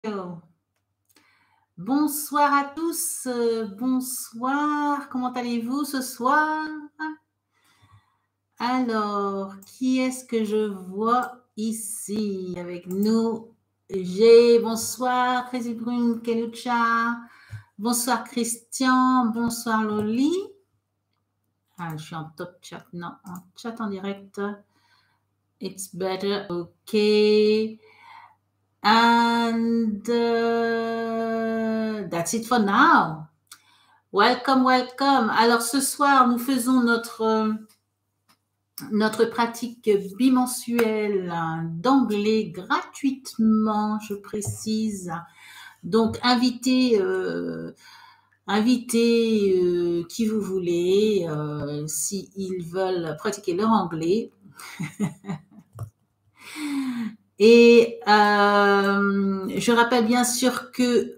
Bonsoir à tous, bonsoir, comment allez-vous ce soir? Alors, qui est-ce que je vois ici avec nous? J'ai bonsoir, Crazy Brune, Kelucha, bonsoir Christian, bonsoir Loli. Ah, je suis en top chat, non, en chat en direct. It's better, ok. And that's it for now. Welcome, welcome. Alors ce soir, nous faisons notre pratique bimensuelle d'anglais gratuitement, je précise. Donc invitez qui vous voulez s'ils veulent pratiquer leur anglais. Et je rappelle bien sûr que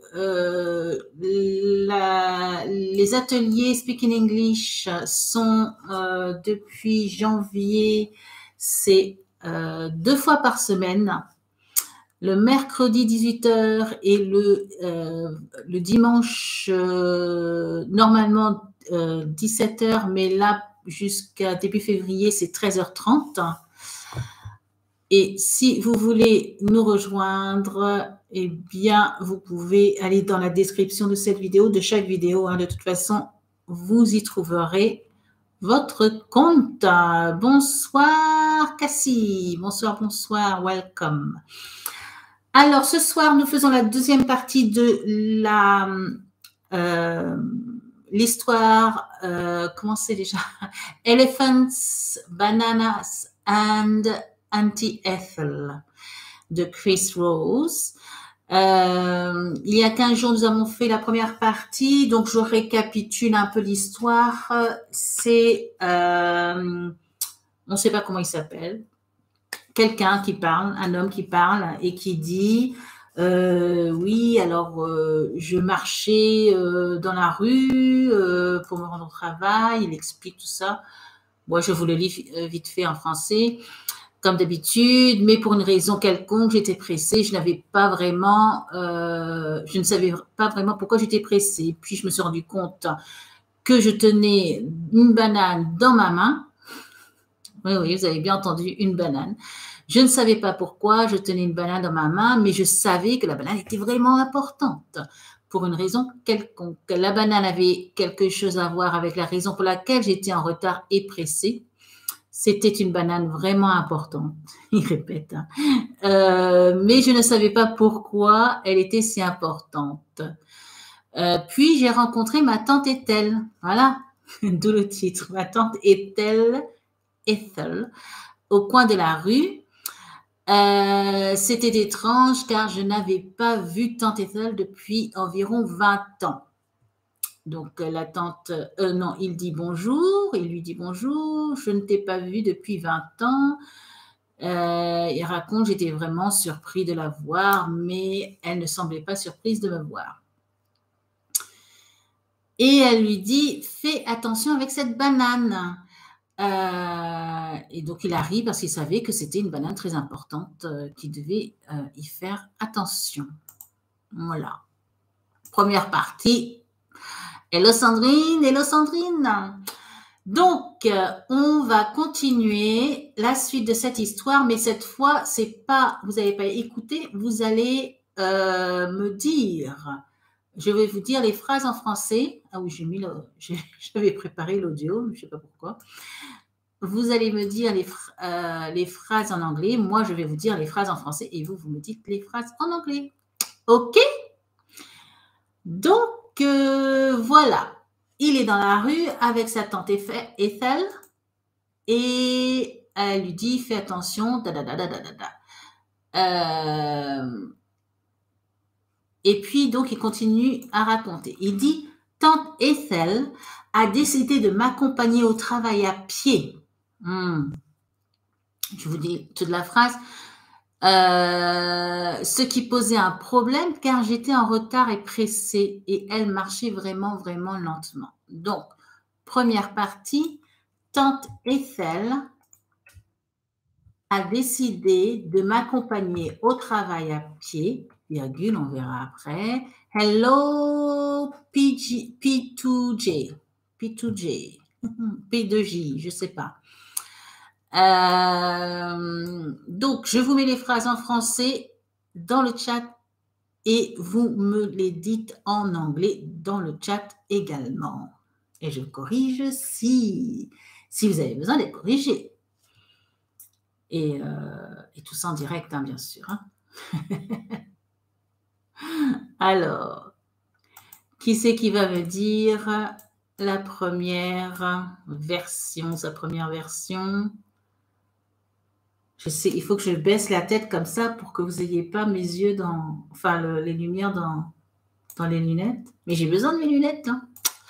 les ateliers Speak in English sont depuis janvier, c'est 2 fois par semaine, le mercredi 18h et le dimanche normalement 17h, mais là jusqu'à début février c'est 13h30. Et si vous voulez nous rejoindre, eh bien, vous pouvez aller dans la description de cette vidéo, de chaque vidéo. De toute façon, vous y trouverez votre compte. Bonsoir, Cassie. Bonsoir, bonsoir. Welcome. Alors, ce soir, nous faisons la deuxième partie de l'histoire. Comment c'est déjà? Elephants, Bananas and Auntie Ethel de Chris Rose. Il y a 15 jours, nous avons fait la première partie, donc je récapitule un peu l'histoire. C'est, on ne sait pas comment il s'appelle, quelqu'un qui parle, un homme qui parle et qui dit oui, alors je marchais dans la rue pour me rendre au travail, il explique tout ça. Moi, je vous le lis vite fait en français. Comme d'habitude, mais pour une raison quelconque, j'étais pressée. Je n'avais pas vraiment, je ne savais pas vraiment pourquoi j'étais pressée. Puis je me suis rendu compte que je tenais une banane dans ma main. Oui, oui, vous avez bien entendu, une banane. Je ne savais pas pourquoi je tenais une banane dans ma main, mais je savais que la banane était vraiment importante pour une raison quelconque. La banane avait quelque chose à voir avec la raison pour laquelle j'étais en retard et pressée.C'était une banane vraiment importante, il répète. Mais je ne savais pas pourquoi elle était si importante. Puis j'ai rencontré ma tante Ethel. Voilà, d'où le titre. Ma tante Ethel, au coin de la rue. C'était étrange car je n'avais pas vu tante Ethel depuis environ 20 ans. Donc la tante, non, il dit bonjour, il lui dit bonjour, je ne t'ai pas vu depuis 20 ans. Il raconte, j'étais vraiment surpris de la voir, mais elle ne semblait pas surprise de me voir. Et elle lui dit, fais attention avec cette banane. Et donc il arrive parce qu'il savait que c'était une banane très importante, qu'il devait y faire attention. Voilà. Première partie.Hello Sandrine, hello Sandrine. Donc, on va continuer la suite de cette histoire, mais cette fois, c'est pas, vous n'avez pas écouté, vous allez me dire, je vais vous dire les phrases en français. Ah oui, j'avais préparé l'audio, je ne sais pas pourquoi. Vous allez me dire les phrases en anglais, moi je vais vous dire les phrases en français et vous me dites les phrases en anglais. Ok? Donc, voilà. Il est dans la rue avec sa tante Ethel et elle lui dit, fais attention, et puis, donc, il continue à raconter. Il dit, tante Ethel a décidé de m'accompagner au travail à pied. Je vous dis toute la phrase. Ce qui posait un problème car j'étais en retard et pressée et elle marchait vraiment, vraiment lentement. Donc, première partie, tante Ethel a décidé de m'accompagner au travail à pied. virgule, on verra après. Hello, P2J. P2J. P2J, je sais pas. Donc, je vous mets les phrases en français dans le chat et vous me les dites en anglais dans le chat également. Et je corrige si vous avez besoin d'être corrigé. Et tout ça en direct, hein, bien sûr. Hein. Alors, qui c'est qui va me dire la première version, sa première version? Je sais, il faut que je baisse la tête comme ça pour que vous n'ayez pas mes yeux dans, enfin, les lumières dans les lunettes. Mais j'ai besoin de mes lunettes, hein.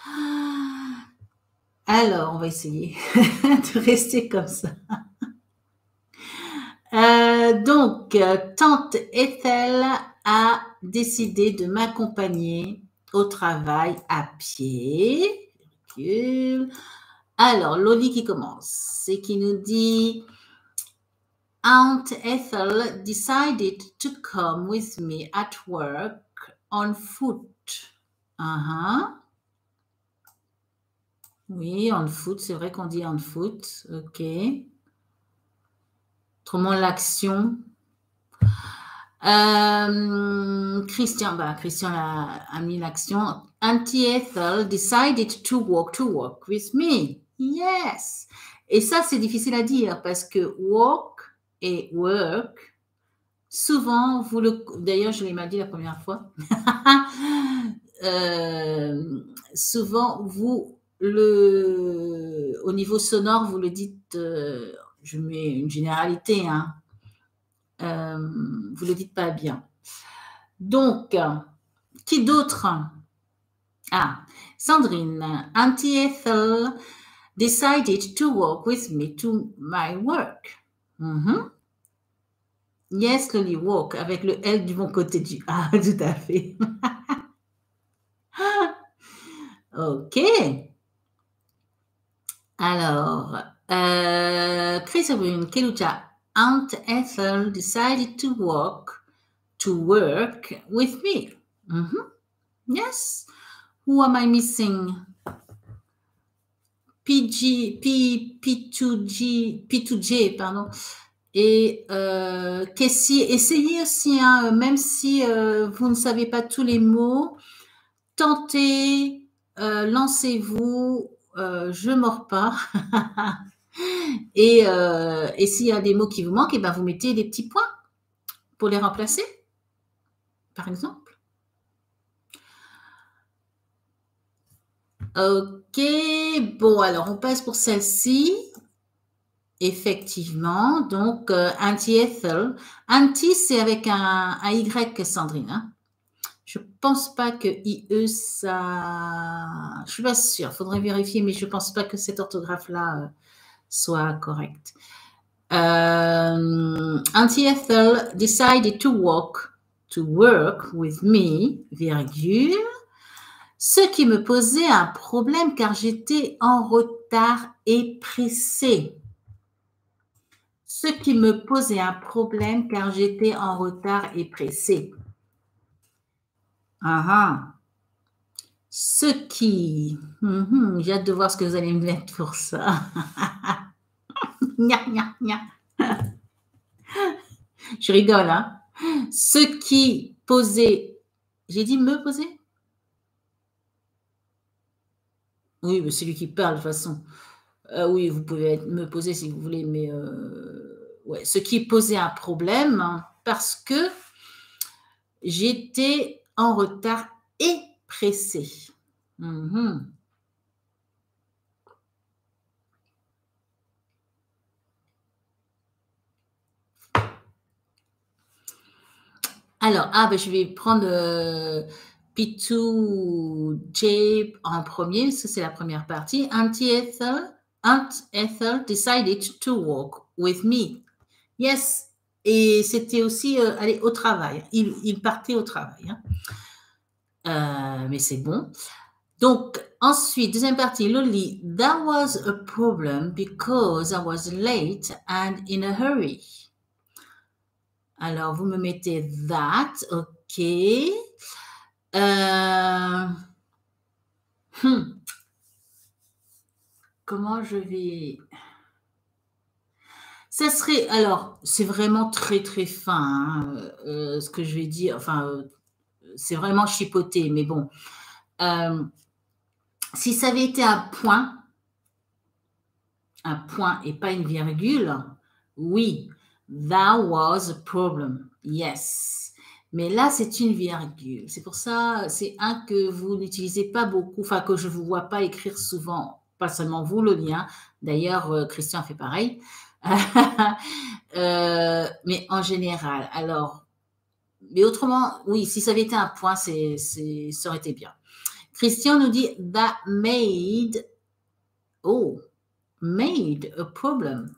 Alors, on va essayer de rester comme ça. Donc, tante Ethel a décidé de m'accompagner au travail à pied. Alors, Loli qui commence, c'est qui nous dit Aunt Ethel decided to come with me at work on foot. Oui, on foot, c'est vrai qu'on dit on foot. Ok. Autrement, l'action. Christian a mis l'action. Auntie Ethel decided to walk with me. Yes. Et ça, c'est difficile à dire parce que walk et work, souvent, d'ailleurs, je l'ai mal dit la première fois. Souvent, au niveau sonore, vous le dites, je mets une généralité, hein. Vous le dites pas bien. Donc, qui d'autre? Ah, Sandrine. Auntie Ethel decided to walk with me to my work. Yes, Lily, walk, avec le L du bon côté du A, tout à fait. Ok. Alors, Chris Kelucha, Aunt Ethel decided to work with me. Yes. Who am I missing? P2J, pardon. Et Kessie, essayez aussi, hein, même si vous ne savez pas tous les mots, tentez, lancez-vous, je mords pas. Et s'il y a des mots qui vous manquent, et ben vous mettez des petits points pour les remplacer, par exemple. Ok, bon, alors on passe pour celle-ci. Effectivement, donc Auntie Ethel. Auntie, c'est avec un Y, Sandrine. Hein. Je pense pas que IE, ça... Je suis pas sûre, faudrait vérifier, mais je pense pas que cette orthographe-là soit correcte. Auntie Ethel decided to work with me, virgule, ce qui me posait un problème car j'étais en retard et pressée. Ce qui me posait un problème car j'étais en retard et pressée. Ce qui... j'ai hâte de voir ce que vous allez me mettre pour ça. Je rigole, hein. Ce qui posait... J'ai dit me poser? Oui, mais c'est lui qui parle de toute façon. Oui, vous pouvez me poser si vous voulez, mais... ouais, ce qui posait un problème hein, parce que j'étais en retard et pressée. Alors, je vais prendre P2J en premier, ça c'est la première partie. Aunt Ethel decided to walk with me. Yes, et c'était aussi aller au travail. Il partait au travail. Hein. Mais c'est bon. Donc, ensuite, deuxième partie, Loli, that was a problem because I was late and in a hurry. Alors, vous me mettez that, ok. Euh, comment je vais... Ça serait... Alors, c'est vraiment très, très fin, hein, ce que je vais dire. Enfin, c'est vraiment chipoté, mais bon. Si ça avait été un point et pas une virgule, oui, that was a problem, yes. Mais là, c'est une virgule. C'est pour ça, c'est un que vous n'utilisez pas beaucoup, enfin que je ne vous vois pas écrire souvent, pas seulement vous, le lien. D'ailleurs, Christian fait pareil. Mais en général, alors, mais autrement, oui, si ça avait été un point, ça aurait été bien. Christian nous dit that made a problem.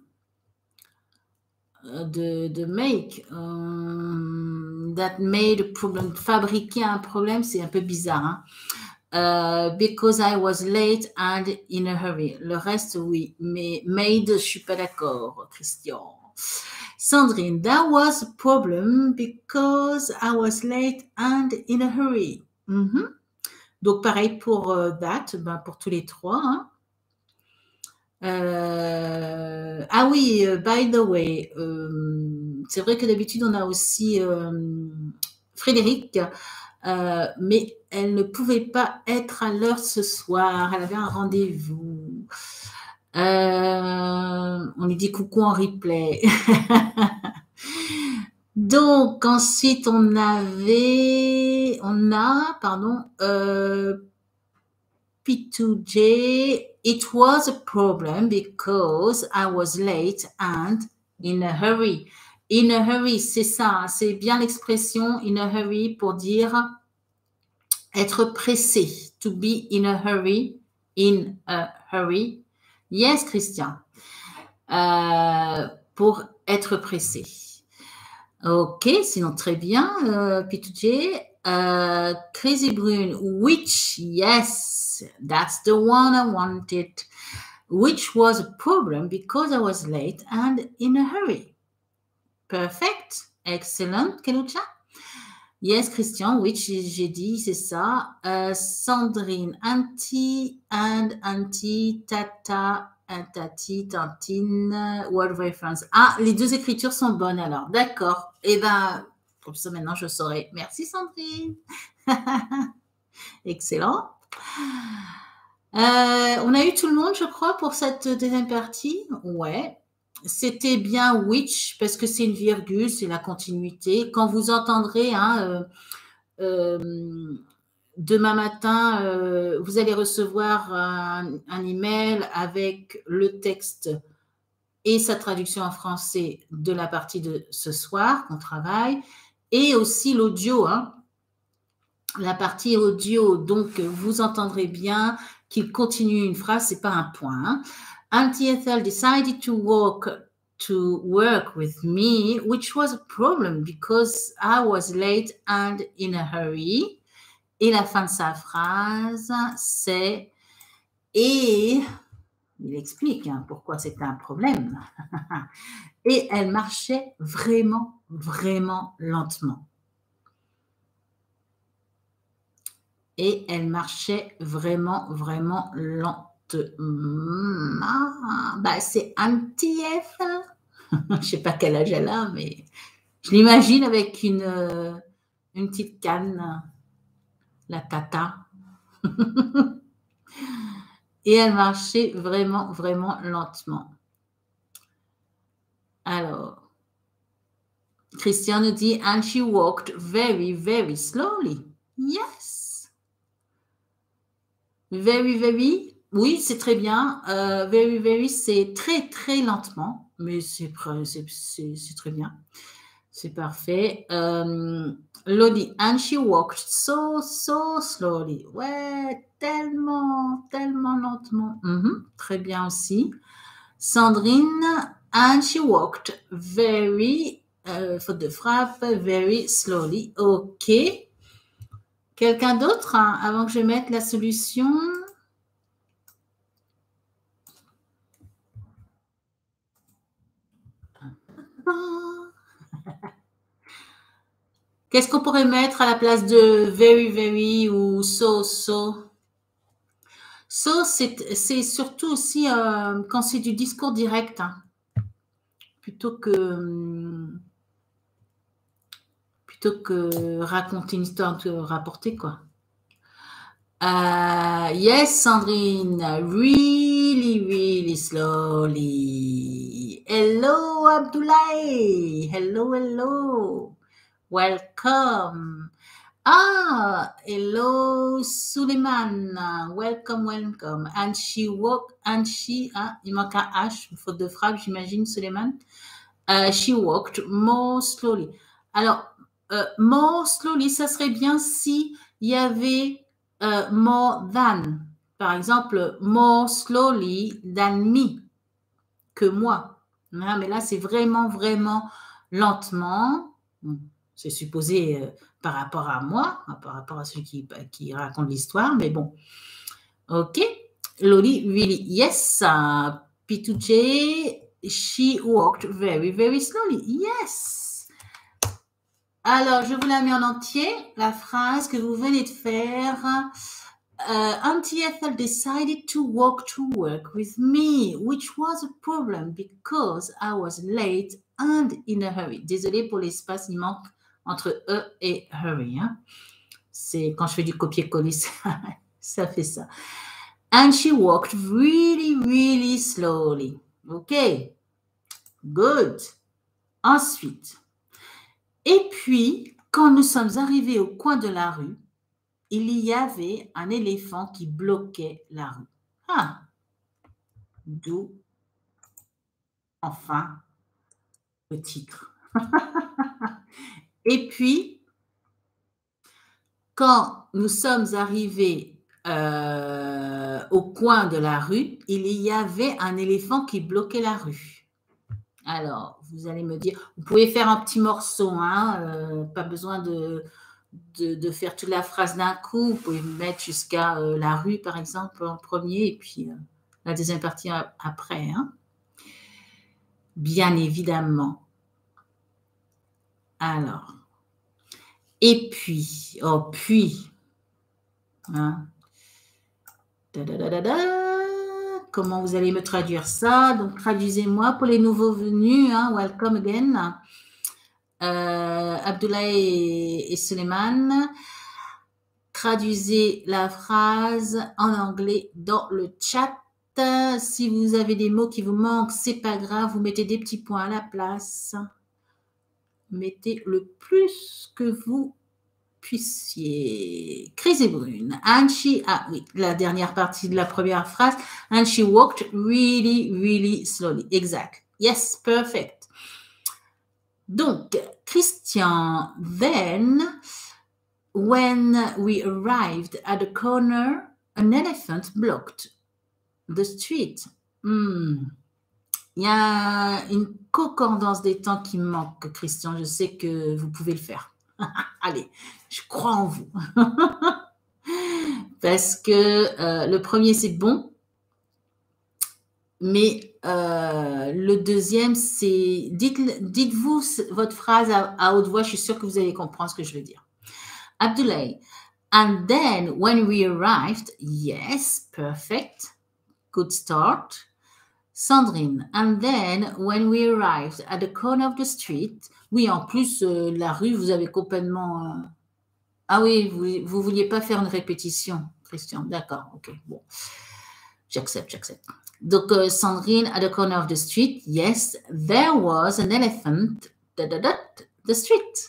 De make, that made a problem. Fabriquer un problème, c'est un peu bizarre. Hein? Because I was late and in a hurry. Le reste, oui. Mais made, je suis pas d'accord, Christian. Sandrine, that was a problem because I was late and in a hurry. Donc, pareil pour that, ben, pour tous les trois. Hein? Ah oui, by the way, c'est vrai que d'habitude on a aussi Frédéric, mais elle ne pouvait pas être à l'heure ce soir. Elle avait un rendez-vous. On lui dit coucou en replay. Donc ensuite on a, P2J, it was a problem because I was late and in a hurry. In a hurry, c'est ça, c'est bien l'expression in a hurry pour dire être pressé. To be in a hurry, in a hurry. Yes, Christian. Pour être pressé. Ok, sinon très bien, P2J. Crazy Brune, which, yes, that's the one I wanted, which was a problem because I was late and in a hurry. Perfect, excellent, Kelucha. Yes, Christian, which j'ai dit, c'est ça. Sandrine, auntie and auntie, tata, tati, tantine, word reference. Ah, les deux écritures sont bonnes alors, d'accord. Eh ben, comme ça maintenant je saurai. Merci Sandrine. Excellent. On a eu tout le monde, je crois, pour cette deuxième partie. Ouais. C'était bien which, parce que c'est une virgule, c'est la continuité. Quand vous entendrez, hein, demain matin, vous allez recevoir un email avec le texte et sa traduction en français de la partie de ce soir qu'on travaille, et aussi l'audio, hein, la partie audio. Donc, vous entendrez bien qu'il continue une phrase, c'est pas un point. Hein. Auntie Ethel decided to work with me, which was a problem because I was late and in a hurry. Et la fin de sa phrase, c'est et il explique hein, pourquoi c'est un problème. Et elle marchait vraiment, vraiment lentement. Et elle marchait vraiment, vraiment lentement. Bah, c'est Auntie Ethel. Je ne sais pas quel âge elle a, mais je l'imagine avec une petite canne, la tata. Et elle marchait vraiment, vraiment lentement. Alors, Christian nous dit, and she walked very, very slowly. Yes. Very, very. Oui, c'est très bien. Very, very, c'est très, très lentement. Mais c'est très bien. C'est parfait. Lodi, and she walked so, so slowly. Ouais, tellement, tellement lentement. Très bien aussi. Sandrine, and she walked very, faute de frappe, very slowly. OK. Quelqu'un d'autre hein, avant que je mette la solution? Qu'est-ce qu'on pourrait mettre à la place de very, very ou so, so? So, c'est surtout aussi quand c'est du discours direct, hein, plutôt que raconter une histoire, de rapporter, quoi. Yes, Sandrine, really, really slowly. Hello, Abdoulaye. Hello, hello. Welcome. Hello, Suleiman. Welcome, welcome. And she walked, il manque un H, faute de frappe, j'imagine, Suleiman. She walked more slowly. Alors, more slowly, ça serait bien si il y avait more than. Par exemple, more slowly than me, que moi. Hein, mais là, c'est vraiment, vraiment lentement. C'est supposé par rapport à moi, par rapport à celui qui raconte l'histoire, mais bon. OK. Loli, really, yes. P2J, she walked very, very slowly. Yes. Alors, je vous la mets en entier, la phrase que vous venez de faire. Auntie Ethel decided to walk to work with me, which was a problem because I was late and in a hurry. Désolée pour l'espace, il manque entre E et hurry. Hein. C'est quand je fais du copier-coller, ça fait ça. And she walked really, really slowly. OK. Good. Ensuite. Et puis, quand nous sommes arrivés au coin de la rue, il y avait un éléphant qui bloquait la rue. Ah. D'où, enfin, le titre. Et puis, quand nous sommes arrivés au coin de la rue, il y avait un éléphant qui bloquait la rue. Alors, vous allez me dire, vous pouvez faire un petit morceau, hein, pas besoin de faire toute la phrase d'un coup. Vous pouvez mettre jusqu'à la rue, par exemple, en premier, et puis la deuxième partie après. Hein. Bien évidemment. Alors. Et puis, hein. Comment vous allez me traduire ça? Donc, traduisez-moi pour les nouveaux venus. Hein, welcome again. Abdoulaye et Suleiman. Traduisez la phrase en anglais dans le chat. Si vous avez des mots qui vous manquent, c'est pas grave. Vous mettez des petits points à la place. Mettez le plus que vous puissiez. Chris et Brune. And she, oui, la dernière partie de la première phrase. And she walked really, really slowly. Exact. Yes, perfect. Donc, Christian, then, when we arrived at the corner, an elephant blocked the street. Il y a une concordance des temps qui me manque, Christian. Je sais que vous pouvez le faire. Allez, je crois en vous. Parce que le premier, c'est bon. Mais le deuxième, c'est... Dites-vous votre phrase à haute voix. Je suis sûre que vous allez comprendre ce que je veux dire. Abdoulaye. And then, when we arrived, yes, perfect. Good start. Sandrine. And then, when we arrived at the corner of the street, oui, en plus, la rue, vous avez complètement... Ah oui, vous vouliez pas faire une répétition, Christian. D'accord, ok, bon. J'accepte. Donc, Sandrine, at the corner of the street, yes, there was an elephant, the street.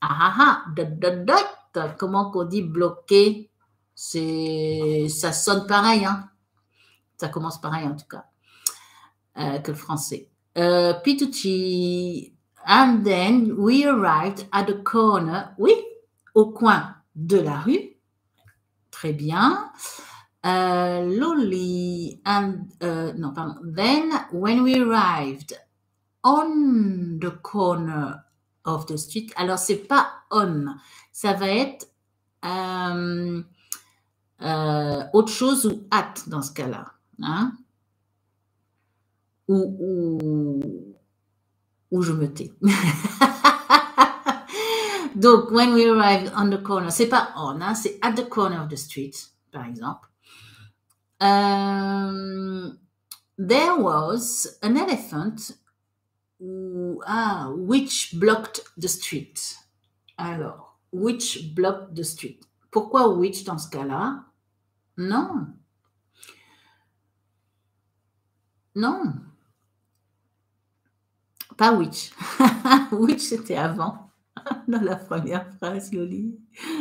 Comment qu'on dit bloqué? Ça sonne pareil, hein? Ça commence pareil, en tout cas, que le français. Pitucci, and then we arrived at the corner, oui, au coin de la rue. Très bien. Loli, and, non, pardon. Then, when we arrived on the corner of the street, alors c'est pas on, ça va être autre chose ou at dans ce cas-là. Hein? Ou je me tais. Donc, when we arrived on the corner, c'est pas on, hein, c'est at the corner of the street, par exemple. There was an elephant which blocked the street. Alors, which blocked the street. Pourquoi which dans ce cas-là? Non. Non. Pas which. Which, c'était avant. Dans la première phrase, Loli.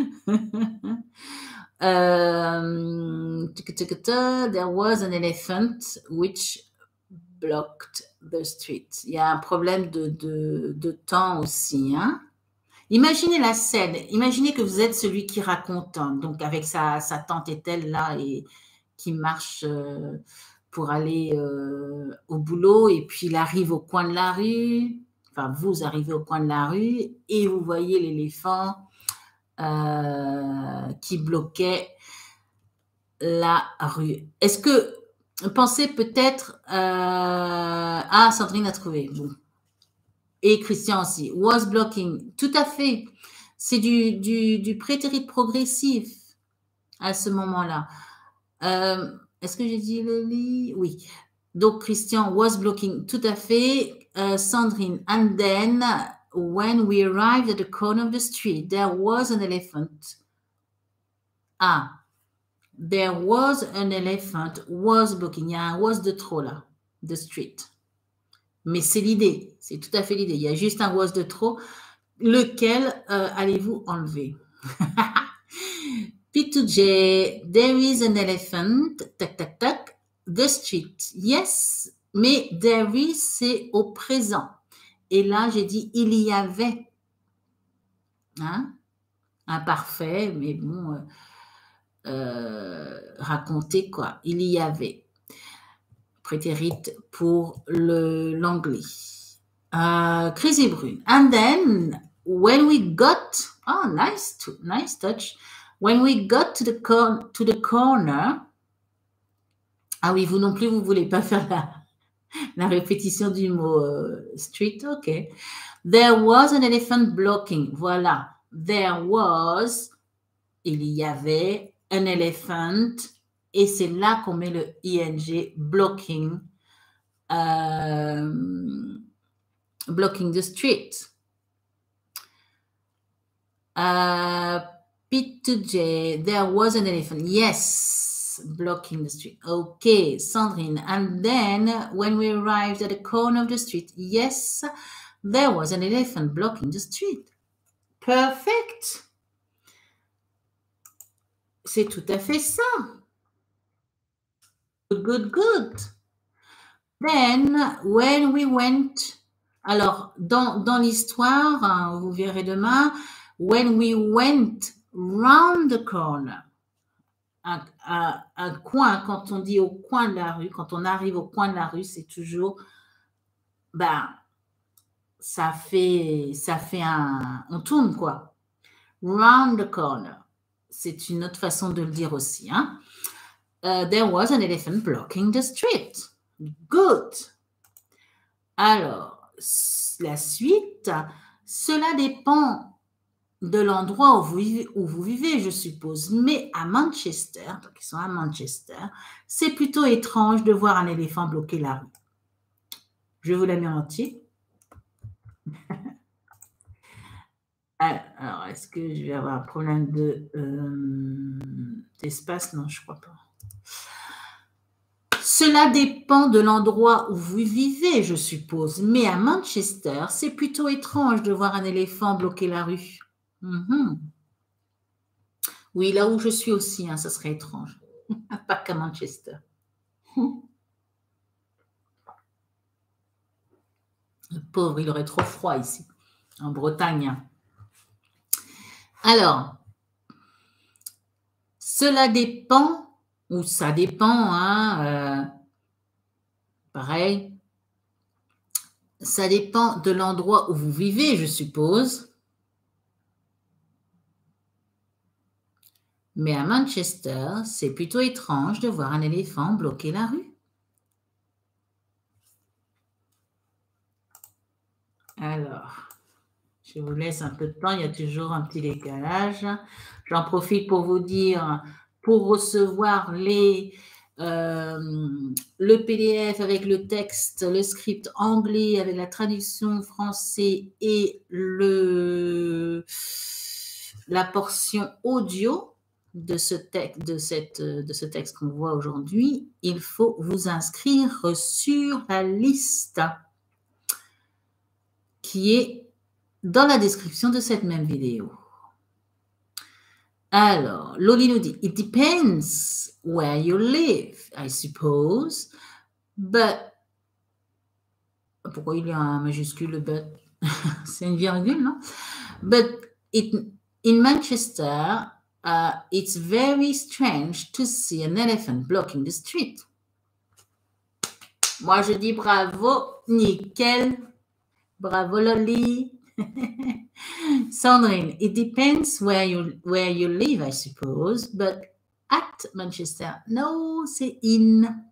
There was an elephant which blocked the street. Il y a un problème de temps aussi. Hein? Imaginez la scène. Imaginez que vous êtes celui qui raconte, hein, donc avec sa tante Ethel là, et qui marche pour aller au boulot, et puis il arrive au coin de la rue. Enfin, vous arrivez au coin de la rue et vous voyez l'éléphant qui bloquait la rue. Est-ce que pensez peut-être Sandrine a trouvé. Bon. Et Christian aussi. Was blocking. Tout à fait. C'est du prétérit progressif à ce moment-là. Est-ce que j'ai dit le lit? Oui. Donc, Christian, was blocking. Tout à fait. Sandrine. And then, when we arrived at the corner of the street, there was an elephant. There was an elephant, was blocking. Il y a un was de trop là. The street. Mais c'est l'idée. C'est tout à fait l'idée. Il y a juste un was de trop. Lequel allez-vous enlever? P2J, there is an elephant, tac, tac, tac, the street. Yes, mais there is, c'est au présent. Et là, j'ai dit, il y avait. Hein? Imparfait, mais bon, raconter quoi. Il y avait. Prétérite pour l'anglais. Crazy Brune. And then, when we got, nice touch. When we got to the corner, oui, vous non plus, vous voulez pas faire la répétition du mot street, ok. There was an elephant blocking, voilà. There was, il y avait, an elephant, et c'est là qu'on met le ing, blocking, blocking the street. P2J, there was an elephant. Yes, blocking the street. Okay, Sandrine. And then when we arrived at the corner of the street, yes, there was an elephant blocking the street. Perfect. C'est tout à fait ça. Good. Then, when we went, alors, dans l'histoire, hein, vous verrez demain, when we went round the corner, un coin, quand on dit au coin de la rue, quand on arrive au coin de la rue, c'est toujours, ça fait on tourne quoi. Round the corner. C'est une autre façon de le dire aussi, hein. There was an elephant blocking the street. Good. Alors, la suite, cela dépend de l'endroit où vous vivez, je suppose. Mais à Manchester, donc ils sont à Manchester, c'est plutôt étrange de voir un éléphant bloquer la rue. Je vous la mets en entier. Alors, est-ce que je vais avoir un problème d'espace? Non, je ne crois pas. Cela dépend de l'endroit où vous vivez, je suppose. Mais à Manchester, c'est plutôt étrange de voir un éléphant bloquer la rue. Oui, là où je suis aussi, hein, ça serait étrange. Pas qu'à Manchester. Le pauvre, il aurait trop froid ici, en Bretagne. Alors, cela dépend, ou ça dépend, hein, pareil, ça dépend de l'endroit où vous vivez, je suppose. Mais à Manchester, c'est plutôt étrange de voir un éléphant bloquer la rue. Alors, je Je vous laisse un peu de temps, il y a toujours un petit décalage. J'en profite pour vous dire, pour recevoir le PDF avec le texte, le script anglais avec la traduction français et la portion audio de ce texte qu'on voit aujourd'hui, il faut vous inscrire sur la liste qui est dans la description de cette même vidéo. Alors, Loli nous dit, it depends where you live, I suppose, but... Pourquoi il y a un majuscule, but? C'est une virgule, non? But in Manchester, it's very strange to see an elephant blocking the street. Moi, je dis bravo, nickel. Bravo, Loli. Sandrine, it depends where you live, I suppose, but at Manchester, no, c'est in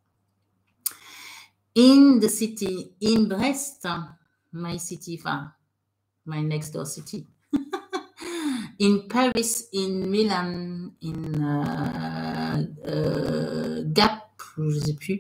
the city, in Brest, my city, my next door city. In Paris, in Milan, in Gap, je ne sais plus.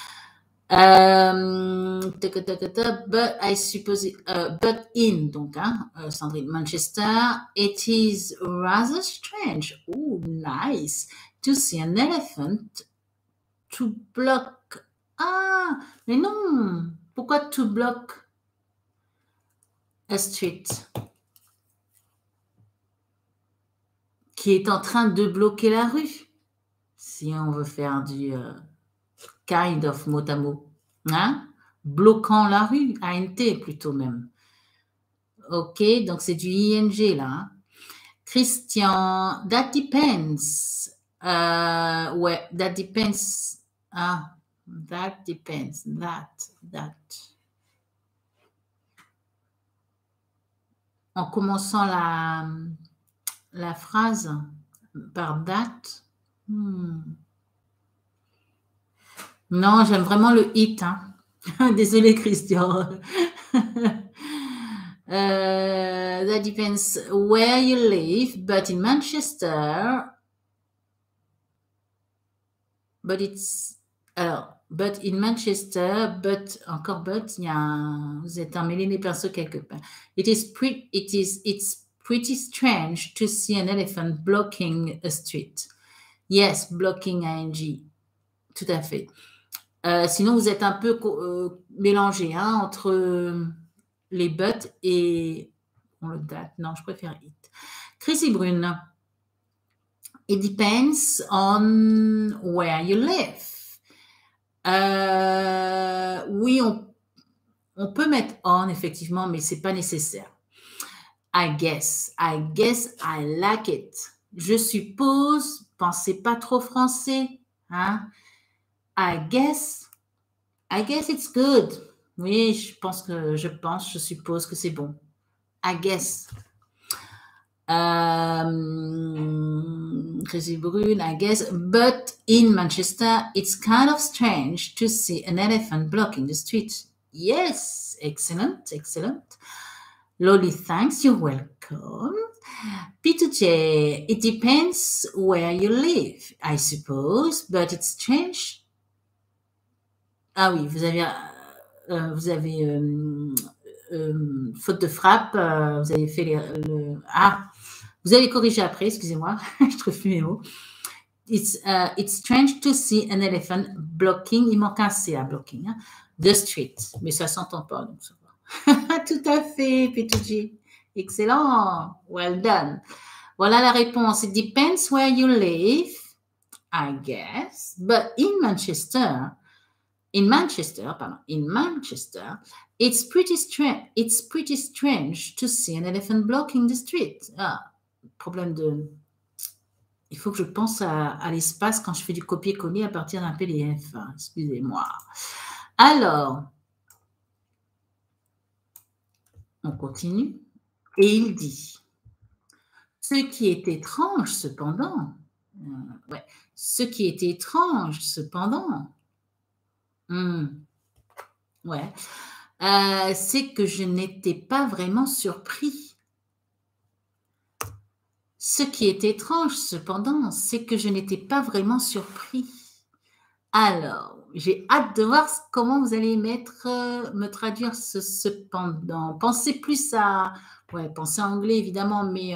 But I suppose, but in, donc, Sandrine, Manchester, it is rather strange, oh, nice, to see an elephant to block. Ah, mais non, pourquoi to block a street? Qui est en train de bloquer la rue, si on veut faire du kind of mot à mot, hein? Bloquant la rue, ANT plutôt même. Ok, donc c'est du ING là. Hein? Christian, that depends. Ouais, that depends. Ah, that depends. That. En commençant la phrase par that. Non, j'aime vraiment le it. Hein. Désolé, Christian. That depends where you live, but in Manchester, but in Manchester, but encore but, vous êtes emmêlé les pinceaux quelque part. It's pretty strange to see an elephant blocking a street. Yes, blocking ing. Tout à fait. Sinon, vous êtes un peu mélangé hein, entre les but et le that. Non, je préfère it. Chrissy Brune. It depends on where you live. Oui, on peut mettre on, effectivement, mais c'est pas nécessaire. I guess I like it. Je suppose, pensez pas trop français. Hein? I guess it's good. Oui, je suppose que c'est bon. I guess. Chrissy Brune, I guess. But in Manchester, it's kind of strange to see an elephant blocking the street. Yes, excellent. Loli, thanks, you're welcome. P2J, it depends where you live, I suppose, but it's strange. Ah oui, vous avez faute de frappe, vous avez fait vous allez corriger après, excusez-moi, je trouve plus mes mots. It's strange to see an elephant blocking, il manque un C à blocking, hein, the street, mais ça s'entend pas, donc ça va. Tout à fait, P2G. Excellent, well done. Voilà la réponse. It depends where you live, I guess, but in Manchester, it's pretty strange to see an elephant blocking the street. Ah, problème de... Il faut que je pense à l'espace quand je fais du copier-coller à partir d'un PDF. Excusez-moi. Alors, on continue. Et il dit, ce qui est étrange cependant, C'est que je n'étais pas vraiment surpris. Ce qui est étrange, cependant, c'est que je n'étais pas vraiment surpris. Alors, j'ai hâte de voir comment vous allez me traduire ce cependant. Pensez plus à, ouais, pensez en anglais évidemment, mais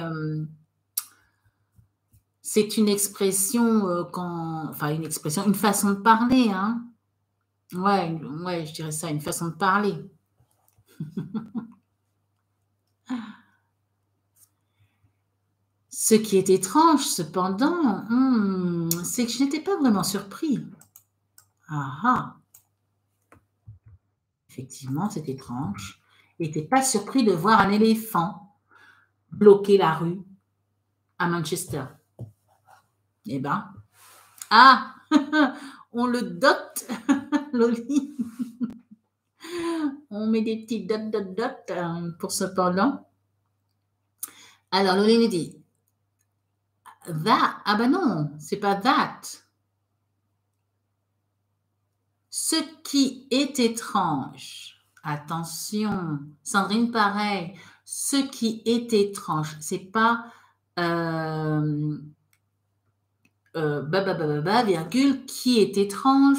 c'est une expression enfin une expression, une façon de parler, hein. Ouais, ouais, je dirais ça, une façon de parler. Ce qui est étrange, cependant, c'est que je n'étais pas vraiment surpris. Ah ah, effectivement, c'est étrange. Je n'étais pas surpris de voir un éléphant bloquer la rue à Manchester. Eh ben, ah, on le dote, Loli. On met des petits dots pour cependant. Alors, Loli nous dit, that, ah ben non, c'est pas that. Ce qui est étrange, attention, Sandrine, pareil, ce qui est étrange, c'est pas virgule, qui est étrange,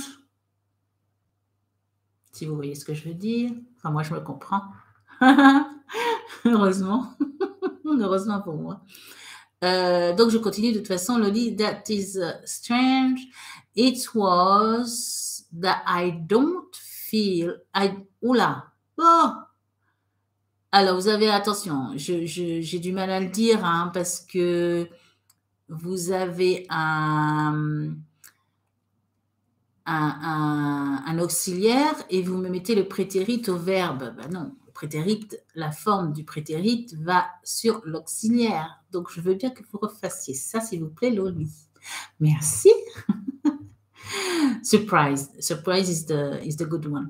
si vous voyez ce que je veux dire. Enfin, moi, je me comprends. Heureusement. Heureusement pour moi. Donc, je continue de toute façon. Loli, that is strange. It was that I don't feel... Oula. Oh. Alors, vous avez... Attention, j'ai du mal à le dire, hein, parce que vous avez un auxiliaire et vous me mettez le prétérit au verbe. Ben non, le prétérit, la forme du prétérit va sur l'auxiliaire. Donc, je veux bien que vous refassiez ça, s'il vous plaît, Loli. Merci. Surprise. Surprise is the good one.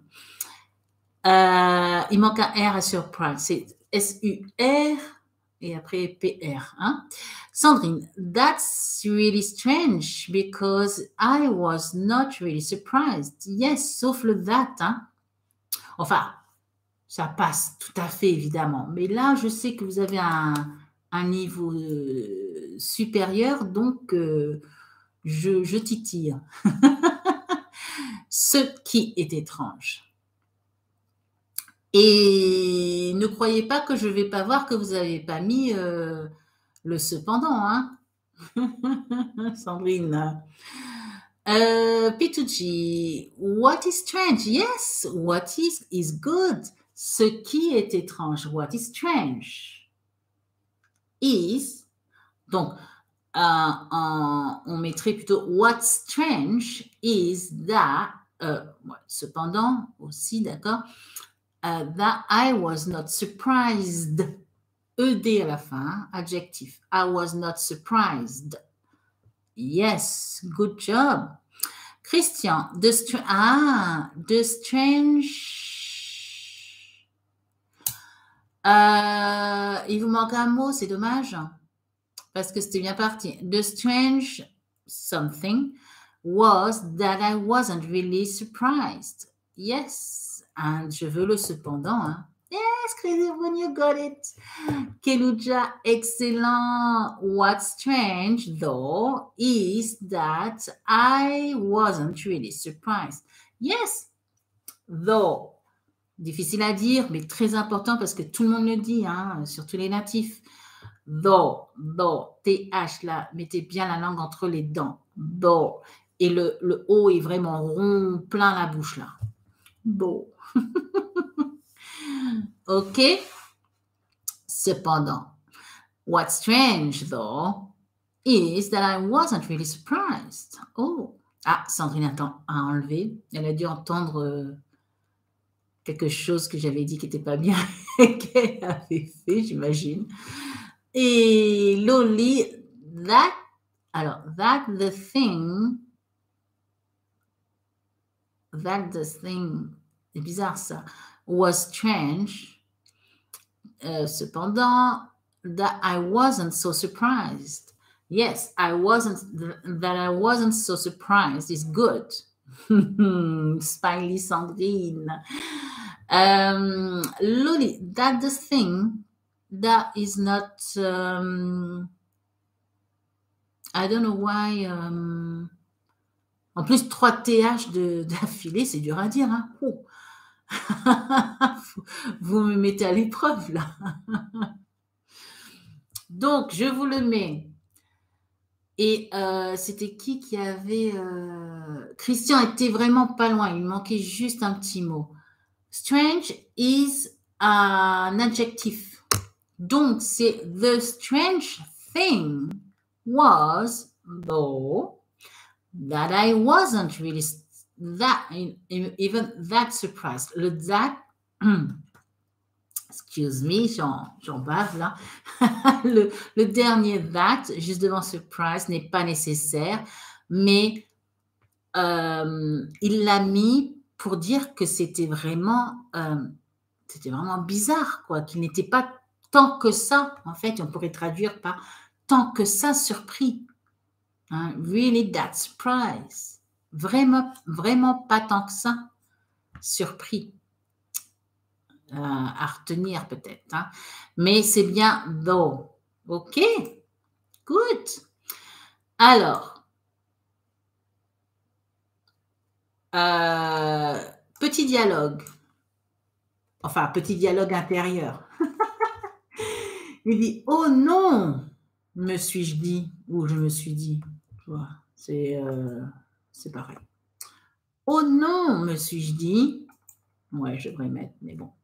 Il manque un R à surprise. C'est S-U-R et après P-R. Hein? Sandrine, that's really strange because I was not really surprised. Yes, sauf le that. Hein? Enfin, ça passe tout à fait, évidemment. Mais là, je sais que vous avez un niveau supérieur, donc je titille. Ce qui est étrange. Et ne croyez pas que je ne vais pas voir que vous n'avez pas mis le cependant, hein. Sandrine. P2G, what is strange? Yes, what is good. Ce qui est étrange, what is strange? Is, donc, on mettrait plutôt what's strange is that, cependant aussi, d'accord, that I was not surprised. ED à la fin, adjectif. I was not surprised. Yes, good job. Christian, the strange. Il vous manque un mot, c'est dommage. Parce que c'était bien parti. The strange something was that I wasn't really surprised. Yes. And je veux le cependant. Hein. Yes, crazy when you got it. Keluja, excellent. What's strange, though, is that I wasn't really surprised. Yes, though. Difficile à dire, mais très important parce que tout le monde le dit, hein, surtout les natifs. Though, TH, là, mettez bien la langue entre les dents. Though. Et le O est vraiment rond, plein la bouche, là. Though. OK. Cependant, what's strange, though, is that I wasn't really surprised. Oh. Ah, Sandrine a enlevé. Elle a dû entendre quelque chose que j'avais dit qui n'était pas bien qu'elle avait fait, j'imagine. Et Loli, that the thing, c'est bizarre ça, was strange. Cependant, that I wasn't so surprised. Yes, that I wasn't so surprised is good. Smiley Sandrine. Loli, that the thing that is not, I don't know why, en plus 3 TH d'affilée, c'est dur à dire, hein. Oh. Vous me mettez à l'épreuve, là. Donc, je vous le mets. Et c'était qui avait... Christian était vraiment pas loin, il manquait juste un petit mot. Strange is un adjectif. Donc, c'est the strange thing was, though, that I wasn't really that, even that surprised. Le that, excuse me, j'en bave là. le dernier that, juste devant surprise, n'est pas nécessaire, mais il l'a mis pour dire que c'était vraiment bizarre, quoi, qu'il n'était pas tant que ça, en fait, on pourrait traduire par tant que ça surpris. Hein, really that surprise. Vraiment, vraiment pas tant que ça surpris. À retenir peut-être, hein. Mais c'est bien though. OK, good. Alors, petit dialogue. Enfin, petit dialogue intérieur. Il dit, oh non, me suis-je dit, ou je me suis dit. Tu vois, c'est pareil. Oh non, me suis-je dit. Ouais, je devrais mettre, mais bon.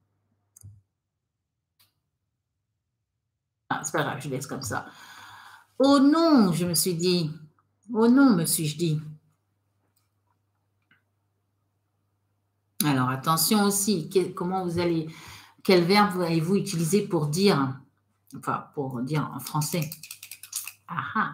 Ah, c'est pas grave, je laisse comme ça. Oh non, je me suis dit. Oh non, me suis-je dit. Alors, attention aussi, comment vous allez, quel verbe allez-vous utiliser pour dire, enfin, pour dire en français. Ah ah.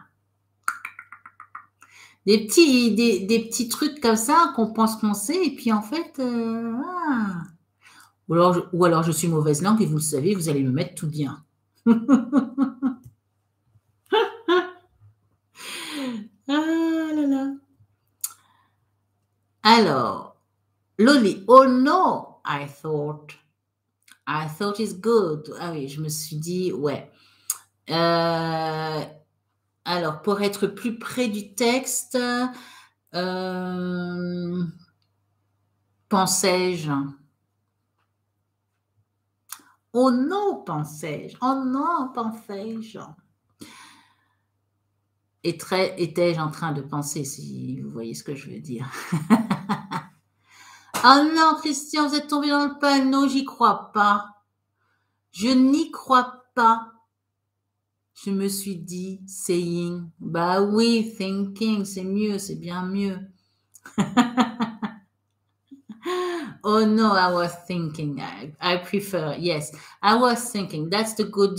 Des petits trucs comme ça qu'on pense qu'on sait, et puis en fait, ah. Ou alors je suis mauvaise langue et vous le savez, vous allez me mettre tout bien. Ah là là. Alors, Loli, oh no, I thought it's good. Ah oui, je me suis dit, ouais. Alors, pour être plus près du texte, pensais-je. Oh non, pensais-je. Oh non, pensais-je. Étais-je en train de penser, si vous voyez ce que je veux dire. Oh non, Christian, vous êtes tombé dans le panneau, j'y crois pas. Je n'y crois pas. Je me suis dit, saying, bah oui, thinking, c'est mieux, c'est bien mieux. Oh no, I was thinking. I prefer, yes, I was thinking. That's the good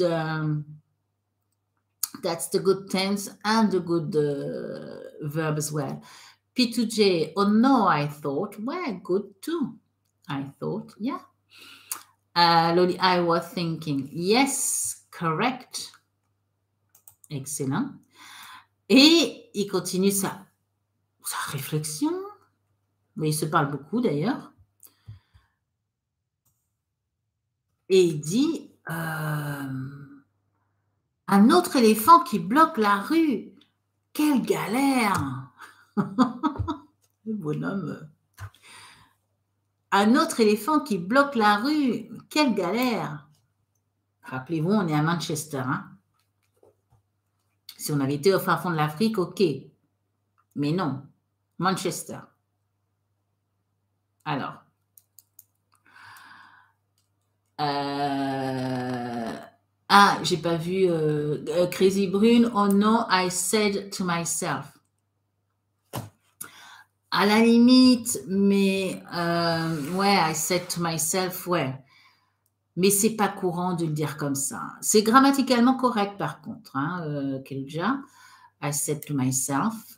tense and the good verb as well. P2J, oh no, I thought, well, good too. I thought, yeah. Loli, I was thinking, yes, correct. Excellent. Et il continue sa réflexion. Mais il se parle beaucoup d'ailleurs. Et il dit un autre éléphant qui bloque la rue. Quelle galère. Le bonhomme. Un autre éléphant qui bloque la rue. Quelle galère. Rappelez-vous, on est à Manchester. Hein. Si on avait été au fin fond de l'Afrique, ok. Mais non. Manchester. Alors. Ah, j'ai pas vu Crazy Brune. Oh no, I said to myself. À la limite, mais ouais, I said to myself, ouais. Mais c'est pas courant de le dire comme ça. C'est grammaticalement correct par contre, hein, Kelja. I said to myself.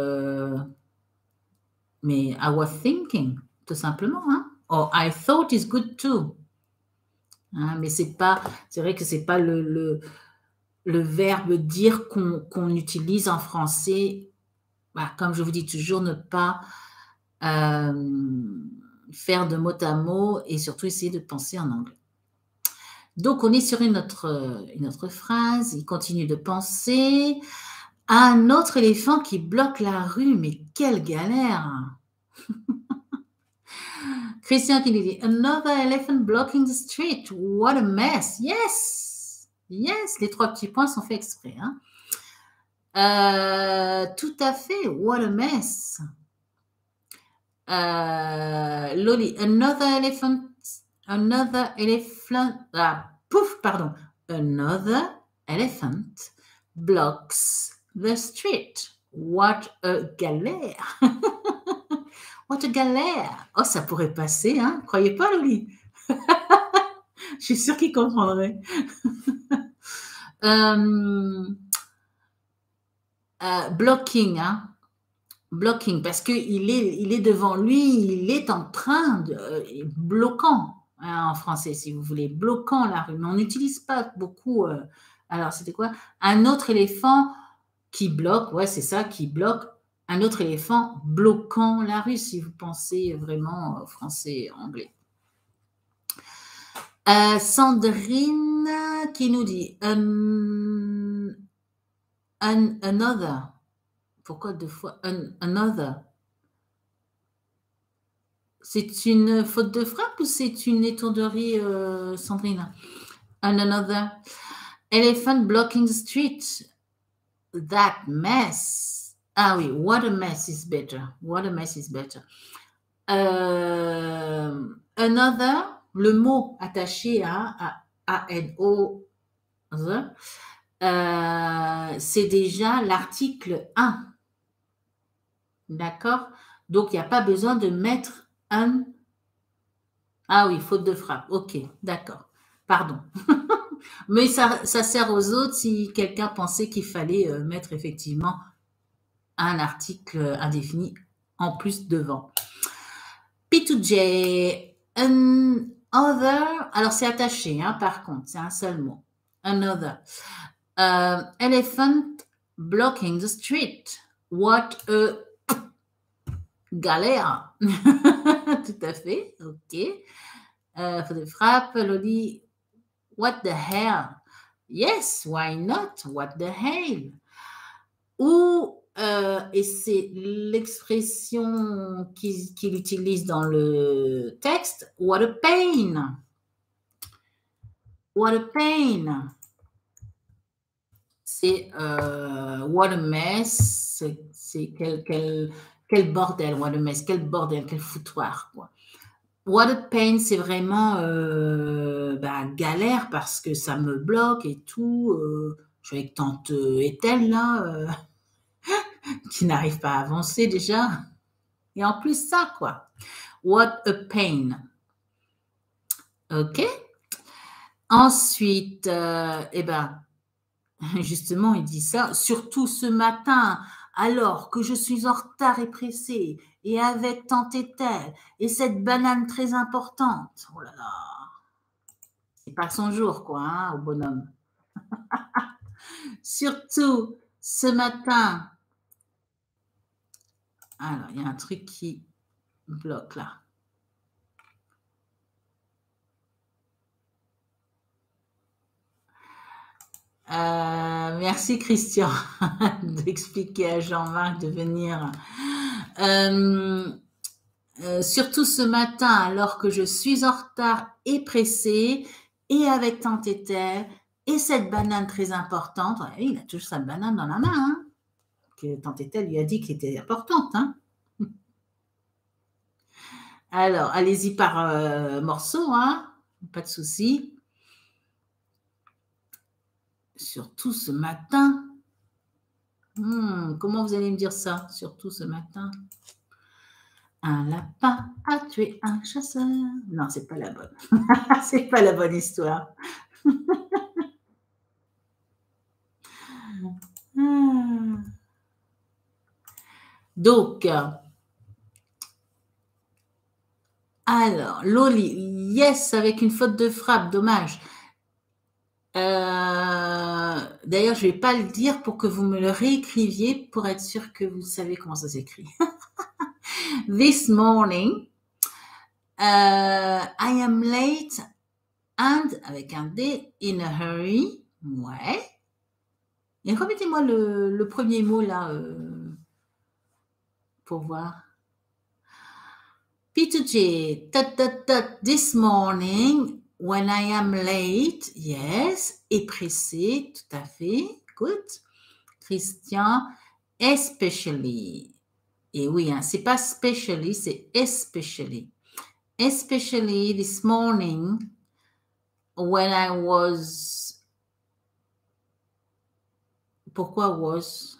Mais I was thinking, tout simplement. Hein. Or I thought is good too. Hein, mais c'est vrai que c'est pas le verbe dire qu'on utilise en français. Bah, comme je vous dis toujours, il faire de mot à mot et surtout essayer de penser en anglais. Donc, on est sur une autre phrase. Il continue de penser. Un autre éléphant qui bloque la rue. Mais quelle galère! Christian qui dit Another elephant blocking the street. What a mess. Yes! Yes! Les 3 petits points sont faits exprès. Hein? Tout à fait. What a mess. Loli, another elephant, another elephant blocks the street. What a galère. What a galère. Oh, ça pourrait passer, hein? Croyez pas, Loli? Je suis sûre qu'il comprendrait. Blocking, hein? Blocking, parce qu'il est devant lui, il est en train de bloquant, hein, en français, si vous voulez, bloquant la rue. Mais on n'utilise pas beaucoup. Alors, c'était quoi? Un autre éléphant qui bloque, ouais, c'est ça, qui bloque. Un autre éléphant bloquant la rue, si vous pensez vraiment français-anglais. Sandrine qui nous dit another. Pourquoi 2 fois another? C'est une faute de frappe ou c'est une étourderie, Sandrine? Another elephant blocking the street. That mess. Ah oui, what a mess is better. What a mess is better. Another, le mot attaché à A-N-O, c'est déjà l'article 1. D'accord? Donc, il n'y a pas besoin de mettre un... Ah oui, faute de frappe. Ok, d'accord. Pardon. Mais ça sert aux autres si quelqu'un pensait qu'il fallait mettre effectivement un article indéfini en plus devant. P2J, another, alors c'est attaché, hein, par contre, c'est un seul mot. Another. Elephant blocking the street. What a galère. Tout à fait, ok. Faute de frappe, Loli. What the hell? Yes, why not? What the hell? Ou, et c'est l'expression qu'il utilise dans le texte, what a pain. What a pain. C'est what a mess. C'est quel bordel, what a mess, quel bordel, quel foutoir, quoi. What a pain, c'est vraiment galère parce que ça me bloque et tout. Je suis avec tante Ethel, là, qui n'arrive pas à avancer déjà. Et en plus ça, quoi. What a pain. OK. Ensuite, justement, il dit ça. Surtout ce matin, alors que je suis en retard et pressée, et avec tante Ethel, et cette banane très importante. Oh là là. C'est pas son jour, quoi, hein, au bonhomme. Surtout ce matin. Alors, il y a un truc qui bloque là. Merci Christian d'expliquer à Jean-Marc de venir. Surtout ce matin, alors que je suis en retard et pressée, et avec tante Ethel, et cette banane très importante. Ouais, il a toujours sa banane dans la main. Hein, que tante Ethel lui a dit qu'elle était importante. Hein. Alors, allez-y par morceau, hein, pas de souci. Surtout ce matin. Comment vous allez me dire ça? Surtout ce matin. Un lapin a tué un chasseur. Non, c'est pas la bonne. C'est pas la bonne histoire. Donc, alors, Loli, yes, avec une faute de frappe, dommage. D'ailleurs, je ne vais pas le dire pour que vous me le réécriviez pour être sûr que vous savez comment ça s'écrit. This morning, I am late and, avec un D, in a hurry. Ouais. Et remettez-moi le premier mot là pour voir. P2J, this morning, when I am late, yes, et pressé, tout à fait, good. Christian, especially. Et oui, hein, c'est pas specially, c'est especially. Especially this morning, when I was... Pourquoi was?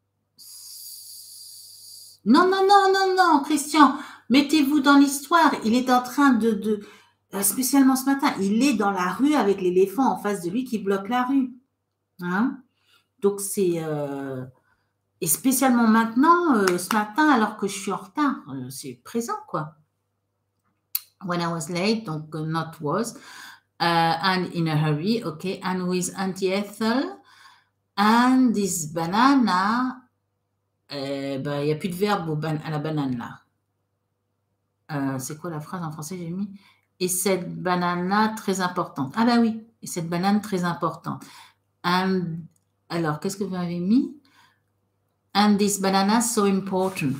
Non, non, non, non, non, Christian, mettez-vous dans l'histoire. Il est en train de spécialement ce matin, il est dans la rue avec l'éléphant en face de lui qui bloque la rue. Hein? Donc, c'est... et spécialement maintenant, ce matin, alors que je suis en retard, c'est présent, quoi. When I was late, donc not was, and in a hurry, okay, and with Auntie Ethel, and this banana, il n'y a plus de verbe à la banane, là. C'est quoi la phrase en français, j'ai mis? Et cette banana très importante. Ah bah oui, et cette banane très importante. And, alors, qu'est-ce que vous m'avez mis? And this banana so important.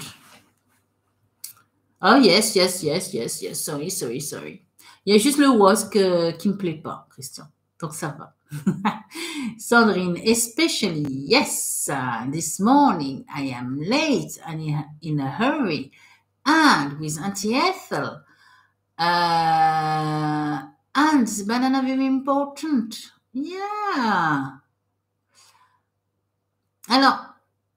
Oh yes, yes, yes, yes, yes. Sorry, sorry, sorry. Il y a juste le was qui me plaît pas, Christian. Donc ça va. Sandrine, especially, yes, this morning I am late and in a hurry and with Auntie Ethel. And this banana very important. Yeah. Alors,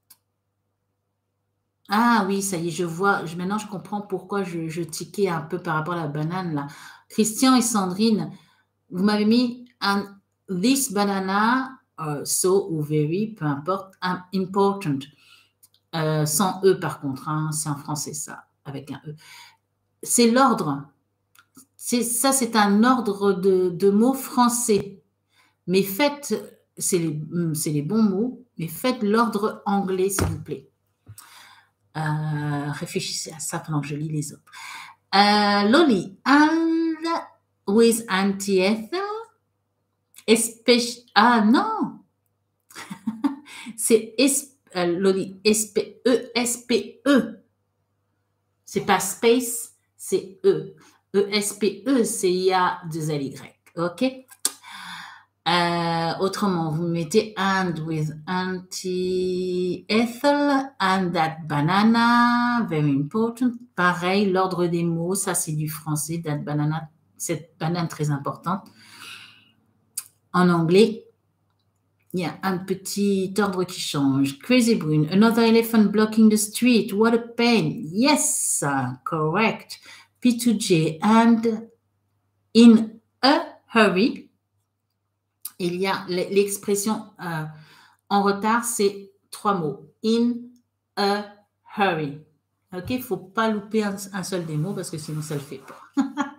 ah oui, ça y est, je vois. Maintenant, je comprends pourquoi je tiquais un peu par rapport à la banane, là. Christian et Sandrine, vous m'avez mis this banana, so ou very, peu importe, important. Sans E, par contre, hein, c'est en français, ça, avec un E. C'est l'ordre. Ça, c'est un ordre de mots français. Mais faites, c'est les bons mots, mais faites l'ordre anglais, s'il vous plaît. Réfléchissez à ça pendant que je lis les autres. Loli, and with Auntie Ethel, ah non, c'est Loli, E-S-P-E. C'est pas space, c'est E. E-S-P-E, c'est I-A-2-L-Y. OK? Autrement, vous mettez and with Auntie Ethel and that banana, very important. Pareil, l'ordre des mots, ça c'est du français, that banana, cette banane très importante. En anglais, il y a un petit ordre qui change. Crazy Brune, another elephant blocking the street, what a pain. Yes, correct. P2J, and in a hurry. Il y a l'expression en retard, c'est 3 mots. In a hurry. OK, il ne faut pas louper un seul des mots parce que sinon ça ne le fait pas.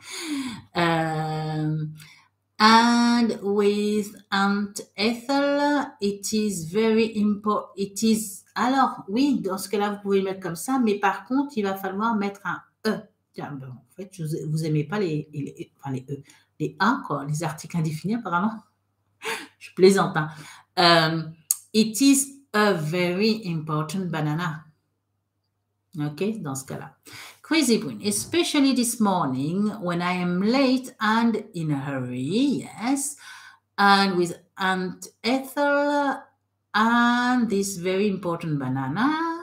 And with Aunt Ethel, it is very important. It is. Alors, oui, dans ce cas-là, vous pouvez le mettre comme ça, mais par contre, il va falloir mettre un E. Tiens, ben, en fait, vous n'aimez pas les E. Les A, quoi, les articles indéfinis, apparemment. Je plaisante. Hein. It is a very important banana. OK, dans ce cas-là. Crazy Brune, especially this morning when I am late and in a hurry, yes, and with Aunt Ethel and this very important banana.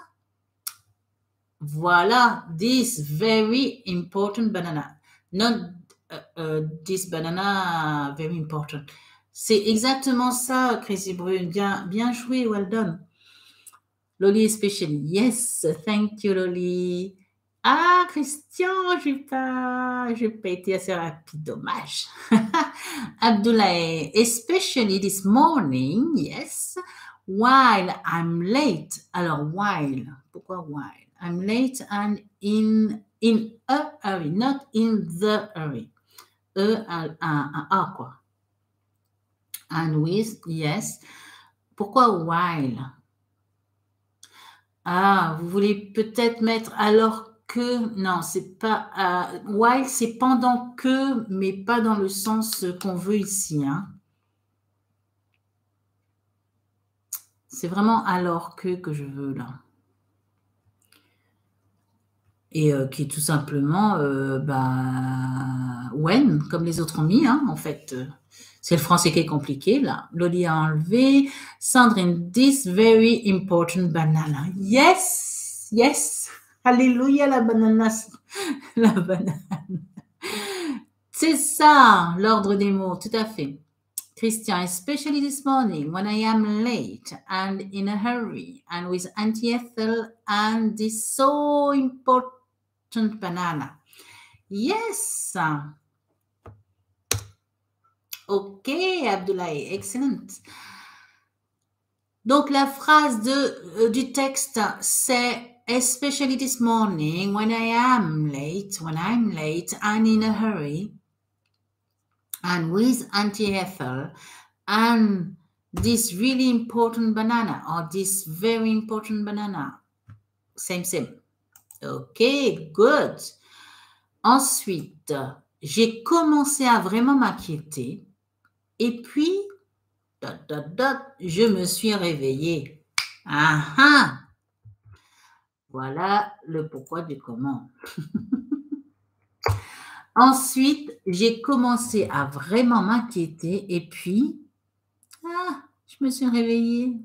Voilà, this very important banana. Not this banana very important. C'est exactement ça, Crazy Brune. Bien joué, well done. Loli especially. Yes, thank you, Loli. Ah, Christian, je n'ai pas été assez rapide, dommage. Abdoulaye, especially this morning, yes, while I'm late. Alors, while, pourquoi while? I'm late and in a hurry, not in the hurry. Un A, quoi. And with, yes. Pourquoi while? Ah, vous voulez peut-être mettre alors que, non, c'est pas, while, c'est pendant que, mais pas dans le sens qu'on veut ici, hein. C'est vraiment alors que je veux là. Et qui est tout simplement when, comme les autres ont mis, hein, en fait. C'est le français qui est compliqué, là. Loli a enlevé. Sandrine, this very important banana. Yes, yes. Alléluia, la banane. La banane. C'est ça, l'ordre des mots, tout à fait. Christian, especially this morning when I am late and in a hurry and with Auntie Ethel and this so important banana. Yes. Ok, Abdoulaye, excellent. Donc la phrase du texte, c'est especially this morning when I'm late and in a hurry and with Auntie Ethel and this really important banana or this very important banana. Same. Ok, good. Ensuite, j'ai commencé à vraiment m'inquiéter et puis, je me suis réveillée. Ah. Voilà le pourquoi du comment. Ensuite, j'ai commencé à vraiment m'inquiéter et puis, je me suis réveillée.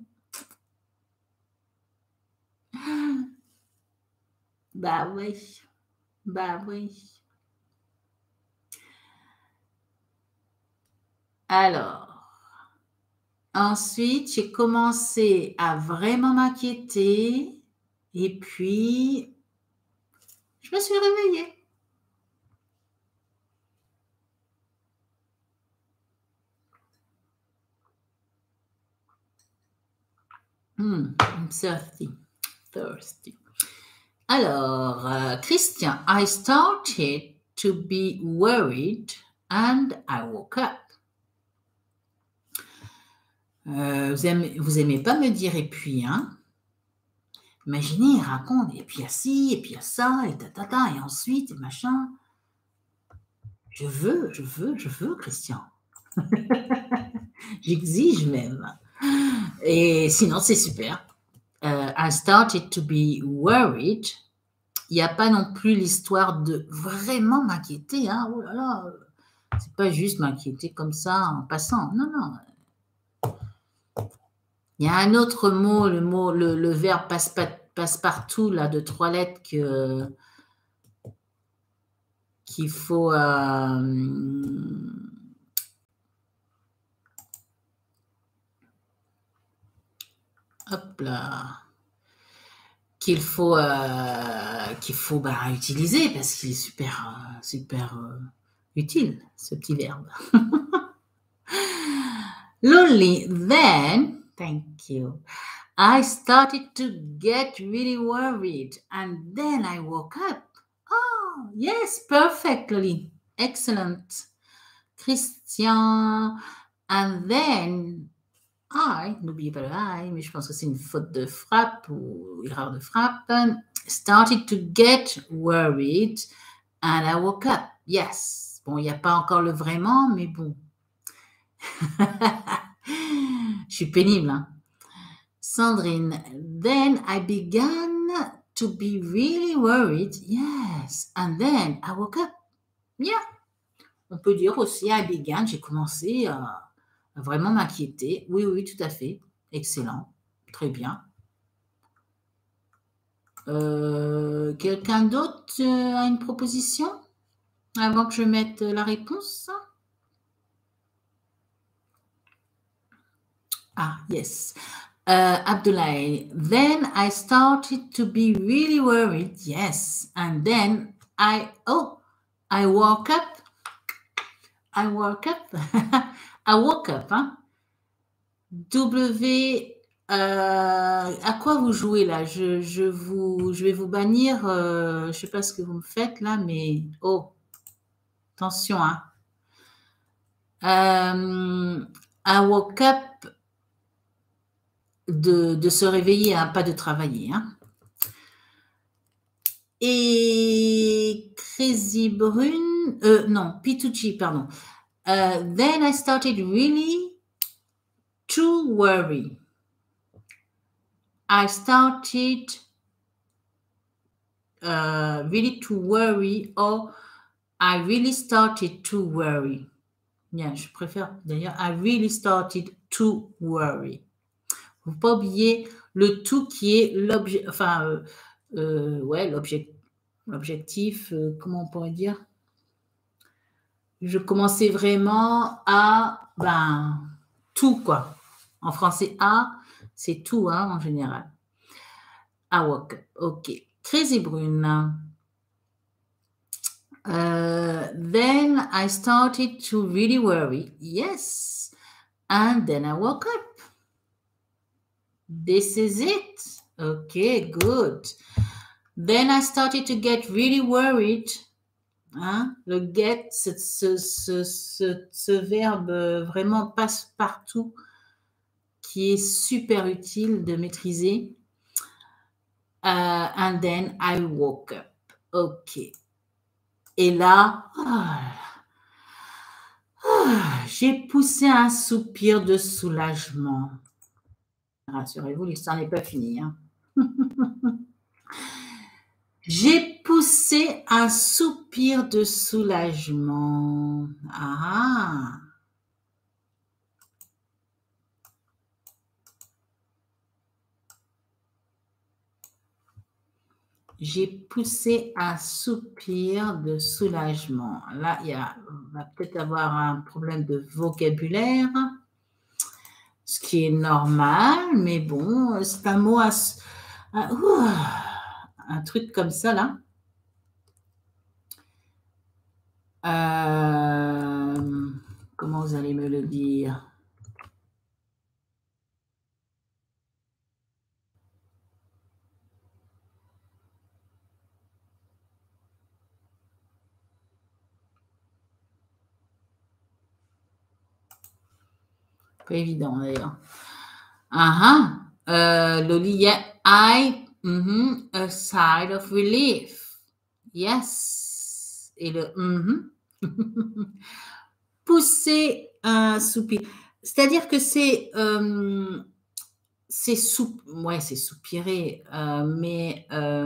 Bah oui. Alors, ensuite, j'ai commencé à vraiment m'inquiéter et puis, je me suis réveillée. I'm thirsty. Alors, Christian, I started to be worried and I woke up. Vous aimez pas me dire et puis, hein? Imaginez, il raconte, et puis il y a ci, et puis il y a ça, et et ensuite, et machin. Je veux, Christian. J'exige même. Et sinon, c'est super. I started to be worried. Il n'y a pas non plus l'histoire de vraiment m'inquiéter. Hein. Oh là là, c'est pas juste m'inquiéter comme ça en passant. Non. Il y a un autre mot, le verbe passe-partout là de 3 lettres qu'il faut hop là, qu'il faut utiliser parce qu'il est super utile, ce petit verbe. Lonely, then, thank you, I started to get really worried and then I woke up. Oh, yes, perfectly. Excellent. Christian, and then n'oubliez pas le I, mais je pense que c'est une faute de frappe ou erreur de frappe. Started to get worried and I woke up. Yes. Bon, il n'y a pas encore le vraiment, mais bon. Je suis pénible. Hein? Sandrine, then I began to be really worried. Yes. And then I woke up. Yeah. On peut dire aussi I began, j'ai commencé à vraiment m'inquiéter. Oui, tout à fait. Excellent. Très bien. Quelqu'un d'autre a une proposition avant que je mette la réponse? Yes. Abdoulaye, then I started to be really worried. Yes. And then I woke up. I woke up. Hein? À quoi vous jouez là? Je vais vous bannir. Je ne sais pas ce que vous me faites là, mais attention. Hein. I woke up de se réveiller, hein, pas de travailler. Hein. Et Crazy Brune, non, P2G, pardon. Then I started really to worry. I started really to worry, or I really started to worry. Bien, je préfère d'ailleurs, I really started to worry. Il ne faut pas oublier le to qui est l'objet, enfin, ouais, l'objectif, comment on pourrait dire? Je commençais vraiment à, ben, tout, quoi. En français, à, c'est tout, hein, en général. À woke up, ok. Crazy Brune. Then I started to really worry. Yes. And then I woke up. This is it. Okay, good. Then I started to get really worried. Hein? Le get, ce verbe vraiment passe-partout qui est super utile de maîtriser. And then I woke up. Ok. Et là, j'ai poussé un soupir de soulagement. Rassurez-vous, l'histoire n'est pas finie. Hein. J'ai poussé un soupir de soulagement. Ah. J'ai poussé un soupir de soulagement. Là, on va peut-être avoir un problème de vocabulaire, ce qui est normal, mais bon, c'est un mot, un truc comme ça, là. Comment vous allez me le dire? Pas évident d'ailleurs. Loli, yeah, a sigh of relief. Yes. Et le pousser un soupir. C'est-à-dire que c'est soupirer, mais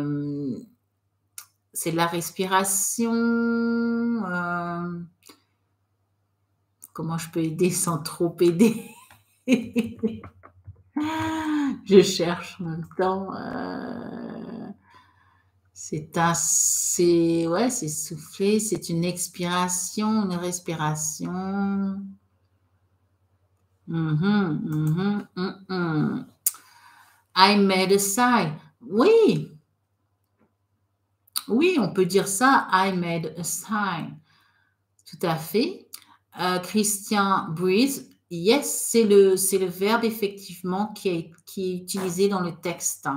c'est de la respiration. Comment je peux aider sans trop aider? Je cherche en même temps. C'est souffler, c'est une expiration, une respiration. I made a sigh. Oui. Oui, on peut dire ça. I made a sigh. Tout à fait. Christian, breathe. Yes, c'est le verbe effectivement qui est utilisé dans le texte.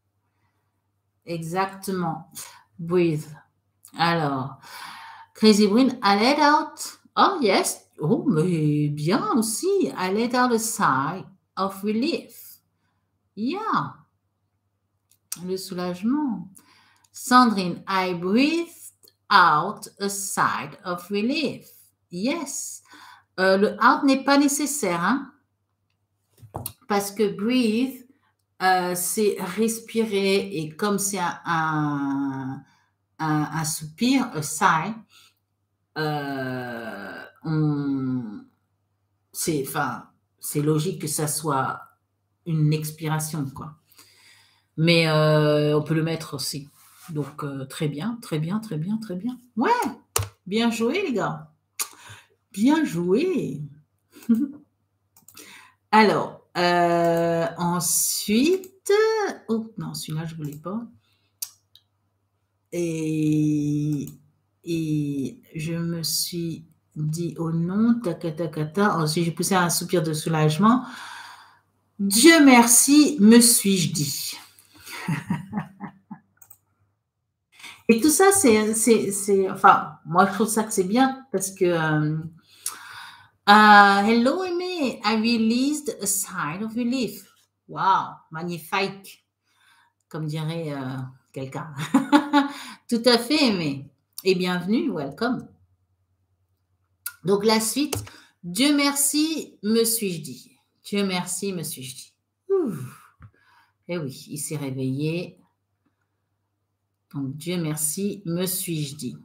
Exactement. Breathe. Alors, Crazy Brune, I let out. Oh, yes. Oh, mais bien aussi. I let out a sigh of relief. Yeah. Le soulagement. Sandrine, I breathed out a sigh of relief. Yes. Le out n'est pas nécessaire, hein, parce que breathe, c'est respirer, et comme c'est un soupir, a sigh, c'est logique que ça soit une expiration, quoi. Mais on peut le mettre aussi. Donc, très bien, très bien, très bien, très bien. Ouais, bien joué, les gars. Bien joué. Alors, ensuite, oh non, celui-là, je ne voulais pas. Et je me suis dit, oh non, tacata. Ensuite, j'ai poussé un soupir de soulagement. Dieu merci, me suis-je dit. Et tout ça, enfin, moi, je trouve ça que c'est bien parce que hello, Aimé, I released a sigh of relief. Wow, magnifique, comme dirait quelqu'un. Tout à fait, Aimé. Et bienvenue, welcome. Donc la suite, Dieu merci, me suis-je dit. Dieu merci, me suis-je dit. Eh oui, il s'est réveillé. Donc Dieu merci, me suis-je dit.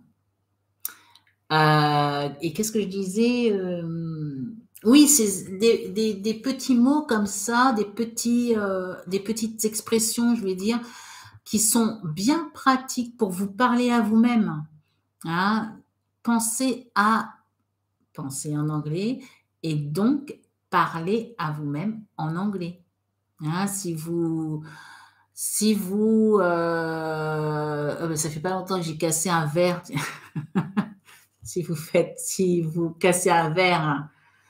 Et qu'est-ce que je disais Oui, c'est des petits mots comme ça, des petites expressions, je vais dire, qui sont bien pratiques pour vous parler à vous-même. Hein. Pensez en anglais et donc parler à vous-même en anglais. Hein, si vous, ça fait pas longtemps que j'ai cassé un verre. si vous cassez un verre,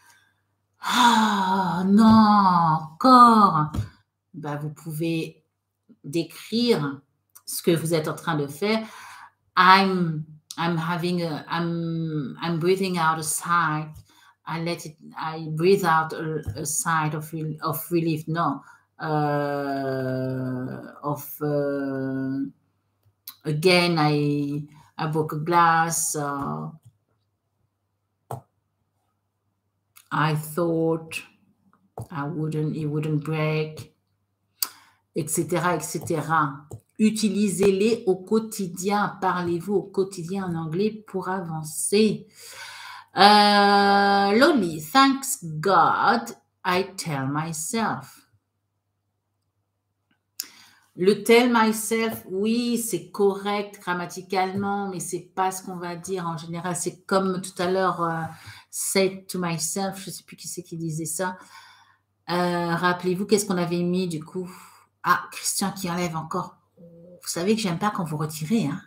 ah non, encore, bah, vous pouvez décrire ce que vous êtes en train de faire. I'm breathing out a sigh. I breathe out a sigh of relief. No, again, I broke a glass. I thought it wouldn't break, etc., etc. Utilisez-les au quotidien. Parlez-vous au quotidien en anglais pour avancer. Loli, thanks God, I tell myself. Le tell myself, oui, c'est correct grammaticalement, mais c'est pas ce qu'on va dire en général. C'est comme tout à l'heure, say to myself, je sais plus qui c'est qui disait ça. Rappelez-vous, qu'est-ce qu'on avait mis du coup? Ah, Christian qui enlève encore. Vous savez que j'aime pas quand vous retirez, hein.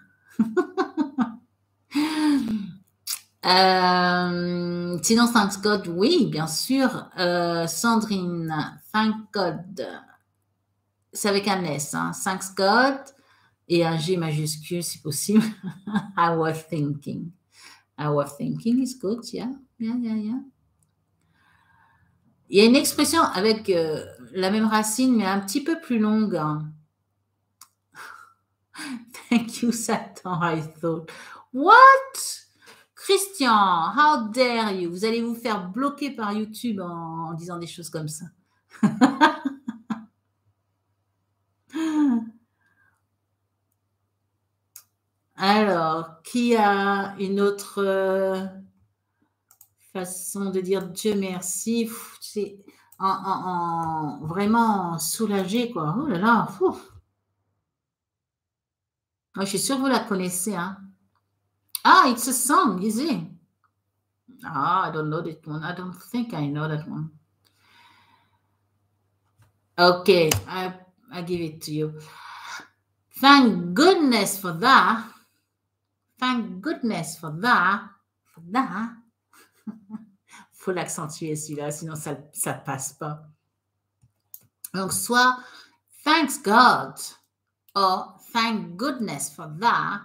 Sinon, thanks God, oui, bien sûr. Sandrine, thank God. C'est avec un S, hein. Thanks God et un G majuscule si possible. I was thinking. I was thinking is good, yeah. Yeah, yeah, yeah. Il y a une expression avec la même racine, mais un petit peu plus longue. Hein. Thank you, Satan, I thought. What? Christian, how dare you? Vous allez vous faire bloquer par YouTube en disant des choses comme ça. Alors, qui a une autre façon de dire Dieu merci? C'est vraiment soulagé, quoi. Oh là là. Moi, je suis sûre que vous la connaissez. Hein. Ah, it's a song, is it? Ah, I don't know that one. I don't think I know that one. Okay, I give it to you. Thank goodness for that. Thank goodness for that. For that. Faut l'accentuer celui-là, sinon ça ne passe pas. Donc, soit thanks God or thank goodness for that,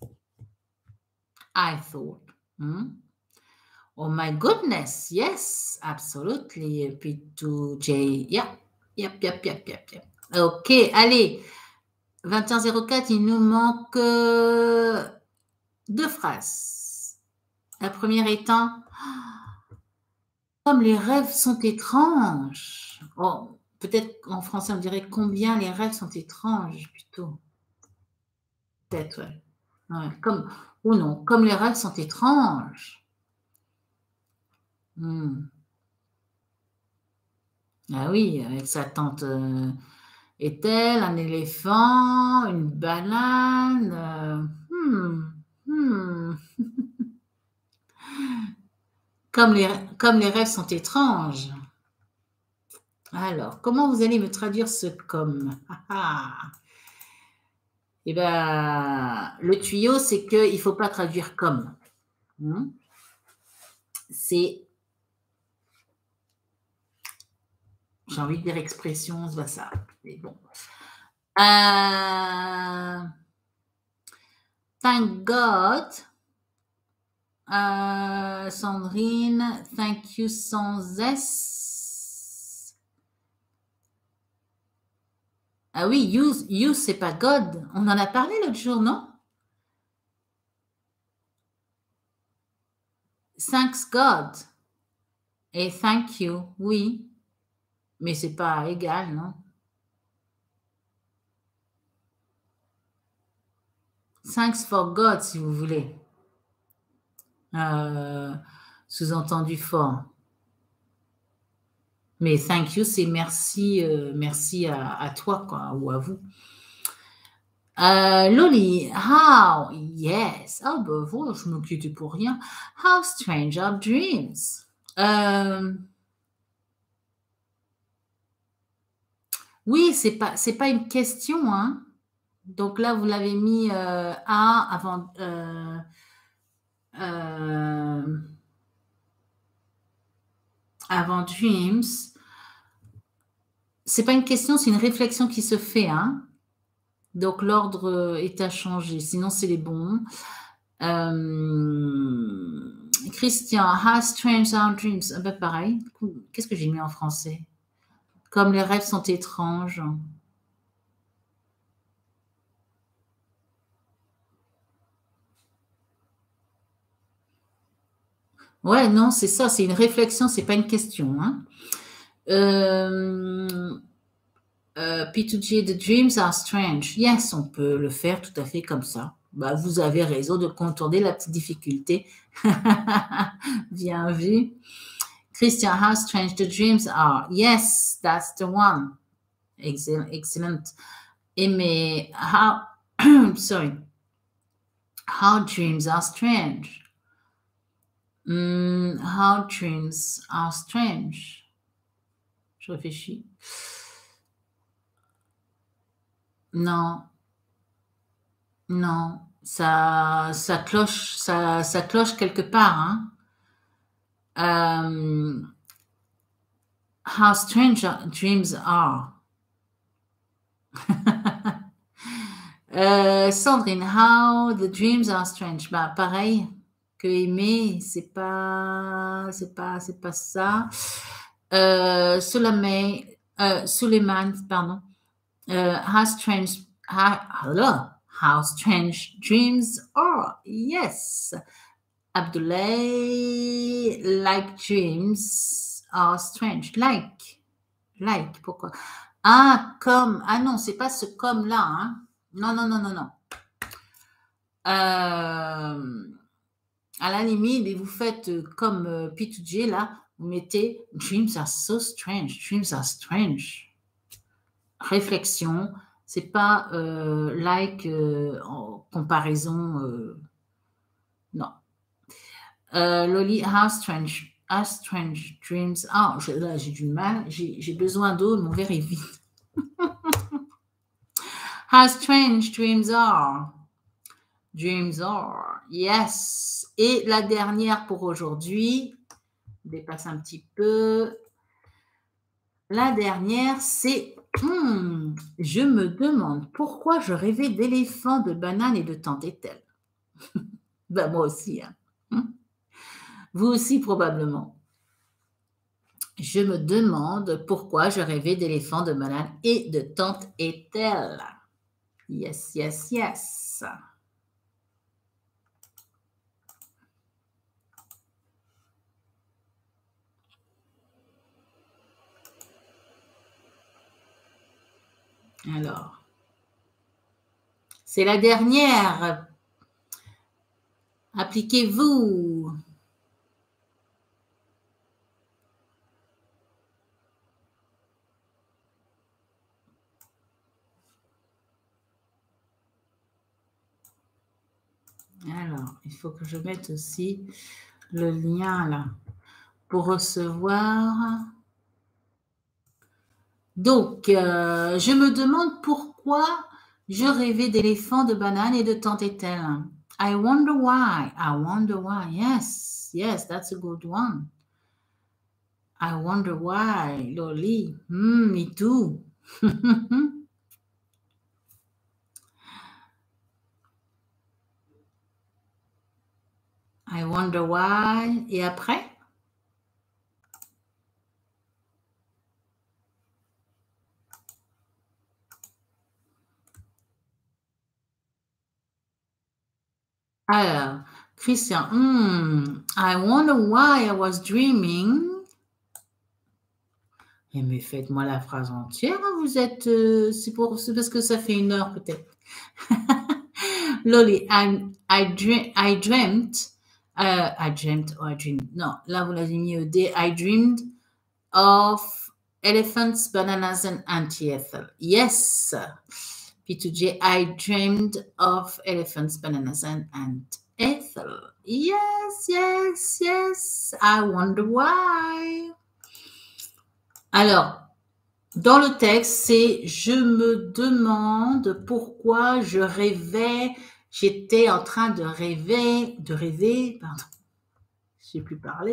I thought. Oh my goodness, yes, absolutely. P2J, yep. Ok, allez. 21h04, il nous manque 2 phrases. La première étant comme les rêves sont étranges. Oh, peut-être en français on dirait combien les rêves sont étranges plutôt. Peut-être, ouais. Comme les rêves sont étranges. Ah oui, avec sa tante Ethel, un éléphant, une banane. Comme les rêves sont étranges. Alors, comment vous allez me traduire ce comme? Eh bien, le tuyau, c'est qu'il ne faut pas traduire comme. C'est, j'ai envie de dire expression, c'est pas ça. Mais bon. Thank God. Sandrine, thank you sans S. Ah oui, you c'est pas God. On en a parlé l'autre jour, non? Thanks God. Et thank you, oui. Mais c'est pas égal, non? Thanks for God, si vous voulez. Sous-entendu fort. Mais thank you, c'est merci, merci à toi, quoi, ou à vous. Loli, how? Yes. Ah, ben voilà, je m'inquiétais pour rien. How strange are dreams? Oui, c'est pas une question, hein. Donc là, vous l'avez mis A avant. Avant dreams. C'est pas une question, c'est une réflexion qui se fait, hein. Donc l'ordre est à changer, sinon c'est les bons. Christian, how strange are dreams? Ah ben pareil. Qu'est-ce que j'ai mis en français? Comme les rêves sont étranges. Ouais, non, c'est ça, c'est une réflexion, c'est pas une question, hein. P2G, the dreams are strange. Yes, on peut le faire tout à fait comme ça. Bah, vous avez raison de contourner la petite difficulté. Bien vu. Christian, how strange the dreams are. Yes, that's the one. Excellent. Mais how, sorry, how dreams are strange. How dreams are strange. Je réfléchis. Non, non, ça cloche, ça cloche quelque part, hein. How strange dreams are. Sandrine, how the dreams are strange. Bah, pareil que aimer, c'est pas ça. Suleiman, pardon. How strange dreams are. Yes. Abdoulaye, like dreams are strange. Like, pourquoi? Ah, comme. Ah non, c'est pas ce comme-là, hein. Non, non, non, non, non. À la limite, vous faites comme P2J, là, vous mettez dreams are so strange, dreams are strange. Réflexion, c'est pas like en comparaison. Non. Loli, how strange dreams. Ah, là, j'ai du mal, j'ai besoin d'eau, mon verre est vide. How strange dreams are. Dreams are. Yes. Et la dernière pour aujourd'hui, je dépasse un petit peu. La dernière, c'est je me demande pourquoi je rêvais d'éléphants, de bananes et de tante Ethel. Ben, moi aussi. Hein. Vous aussi, probablement. Je me demande pourquoi je rêvais d'éléphants, de bananes et de tante Ethel. Yes, yes, yes. Alors, c'est la dernière. Appliquez-vous. Alors, il faut que je mette aussi le lien là pour recevoir. Donc, je me demande pourquoi je rêvais d'éléphants, de bananes et de tante Ethel. I wonder why. I wonder why. Yes, yes, that's a good one. I wonder why, Loli. Me too. I wonder why. Et après? Alors, Christian, I wonder why I was dreaming. Mais faites-moi la phrase entière, hein, vous êtes, c'est parce que ça fait 1 heure peut-être. Loli, I dreamt, non, là vous l'avez mis ED, I dreamed of elephants, bananas and Auntie Ethel. Yes. P2J, I dreamed of elephants, bananas and Aunt Ethel. Yes, yes, yes. I wonder why. Alors, dans le texte, c'est « Je me demande pourquoi je rêvais, j'étais en train de rêver, pardon, je sais plus parler. »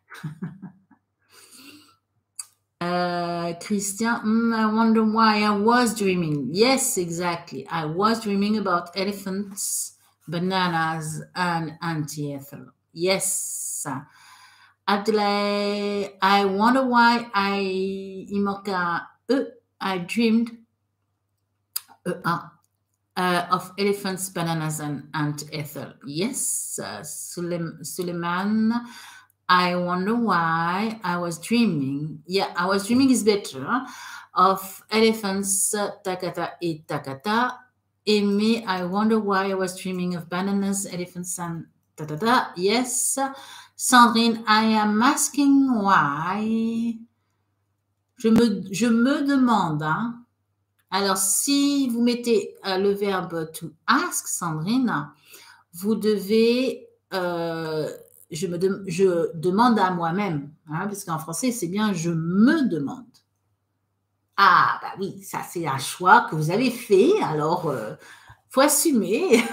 Christian, I wonder why I was dreaming. Yes, exactly. I was dreaming about elephants, bananas, and Auntie Ethel. Yes. Adelaide, I wonder why il manque un E. I dreamed of elephants, bananas, and Aunt Ethel. Yes. Suleiman, I wonder why I was dreaming. Yeah, I was dreaming is better. Huh? Of elephants, Takata et Takata. Amy, I wonder why I was dreaming of bananas, elephants, and ta-ta-ta. Yes. Sandrine, I am asking why. Je me demande. Hein? Alors, si vous mettez le verbe to ask, Sandrine, vous devez... je demande à moi-même, hein, parce qu'en français, c'est bien « je me demande ». Ah, bah oui, ça, c'est un choix que vous avez fait, alors, faut assumer.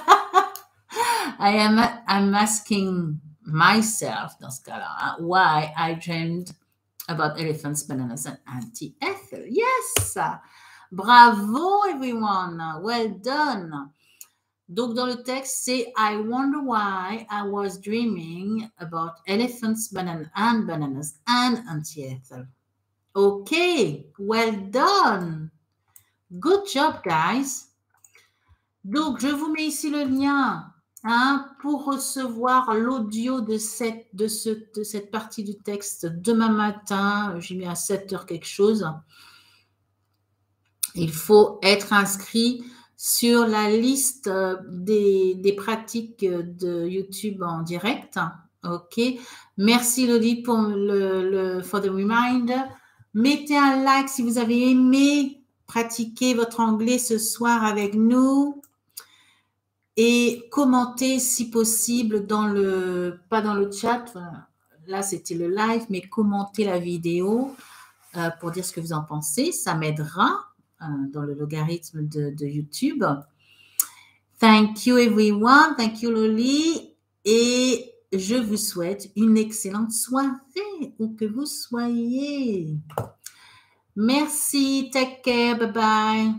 I'm asking myself, dans ce cas-là, hein, why I dreamed about elephants, bananas, and Auntie Ethel. Yes! Bravo, everyone! Well done! Donc, dans le texte, c'est I wonder why I was dreaming about elephants, bananas, and Auntie Ethel. Okay, well done. Good job, guys. Donc, je vous mets ici le lien hein, pour recevoir l'audio de cette partie du texte demain matin. J'ai mis à 7 heures quelque chose. Il faut être inscrit sur la liste des pratiques de YouTube en direct. OK. Merci Loli pour for the reminder. Mettez un like si vous avez aimé pratiquer votre anglais ce soir avec nous. Et commentez si possible pas dans le chat. Là, c'était le live, mais commentez la vidéo pour dire ce que vous en pensez. Ça m'aidera dans le logarithme de YouTube. Thank you everyone. Thank you Loli. Et je vous souhaite une excellente soirée où que vous soyez. Merci. Take care. Bye bye.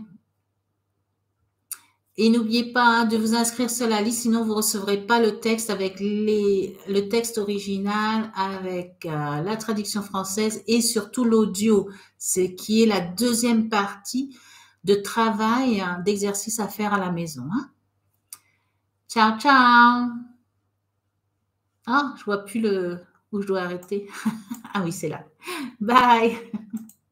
Et n'oubliez pas de vous inscrire sur la liste, sinon vous ne recevrez pas le texte avec le texte original, avec la traduction française et surtout l'audio, ce qui est la deuxième partie de travail, hein, d'exercice à faire à la maison. Hein. Ciao, ciao. Ah, je vois plus où je dois arrêter. Ah oui, c'est là. Bye.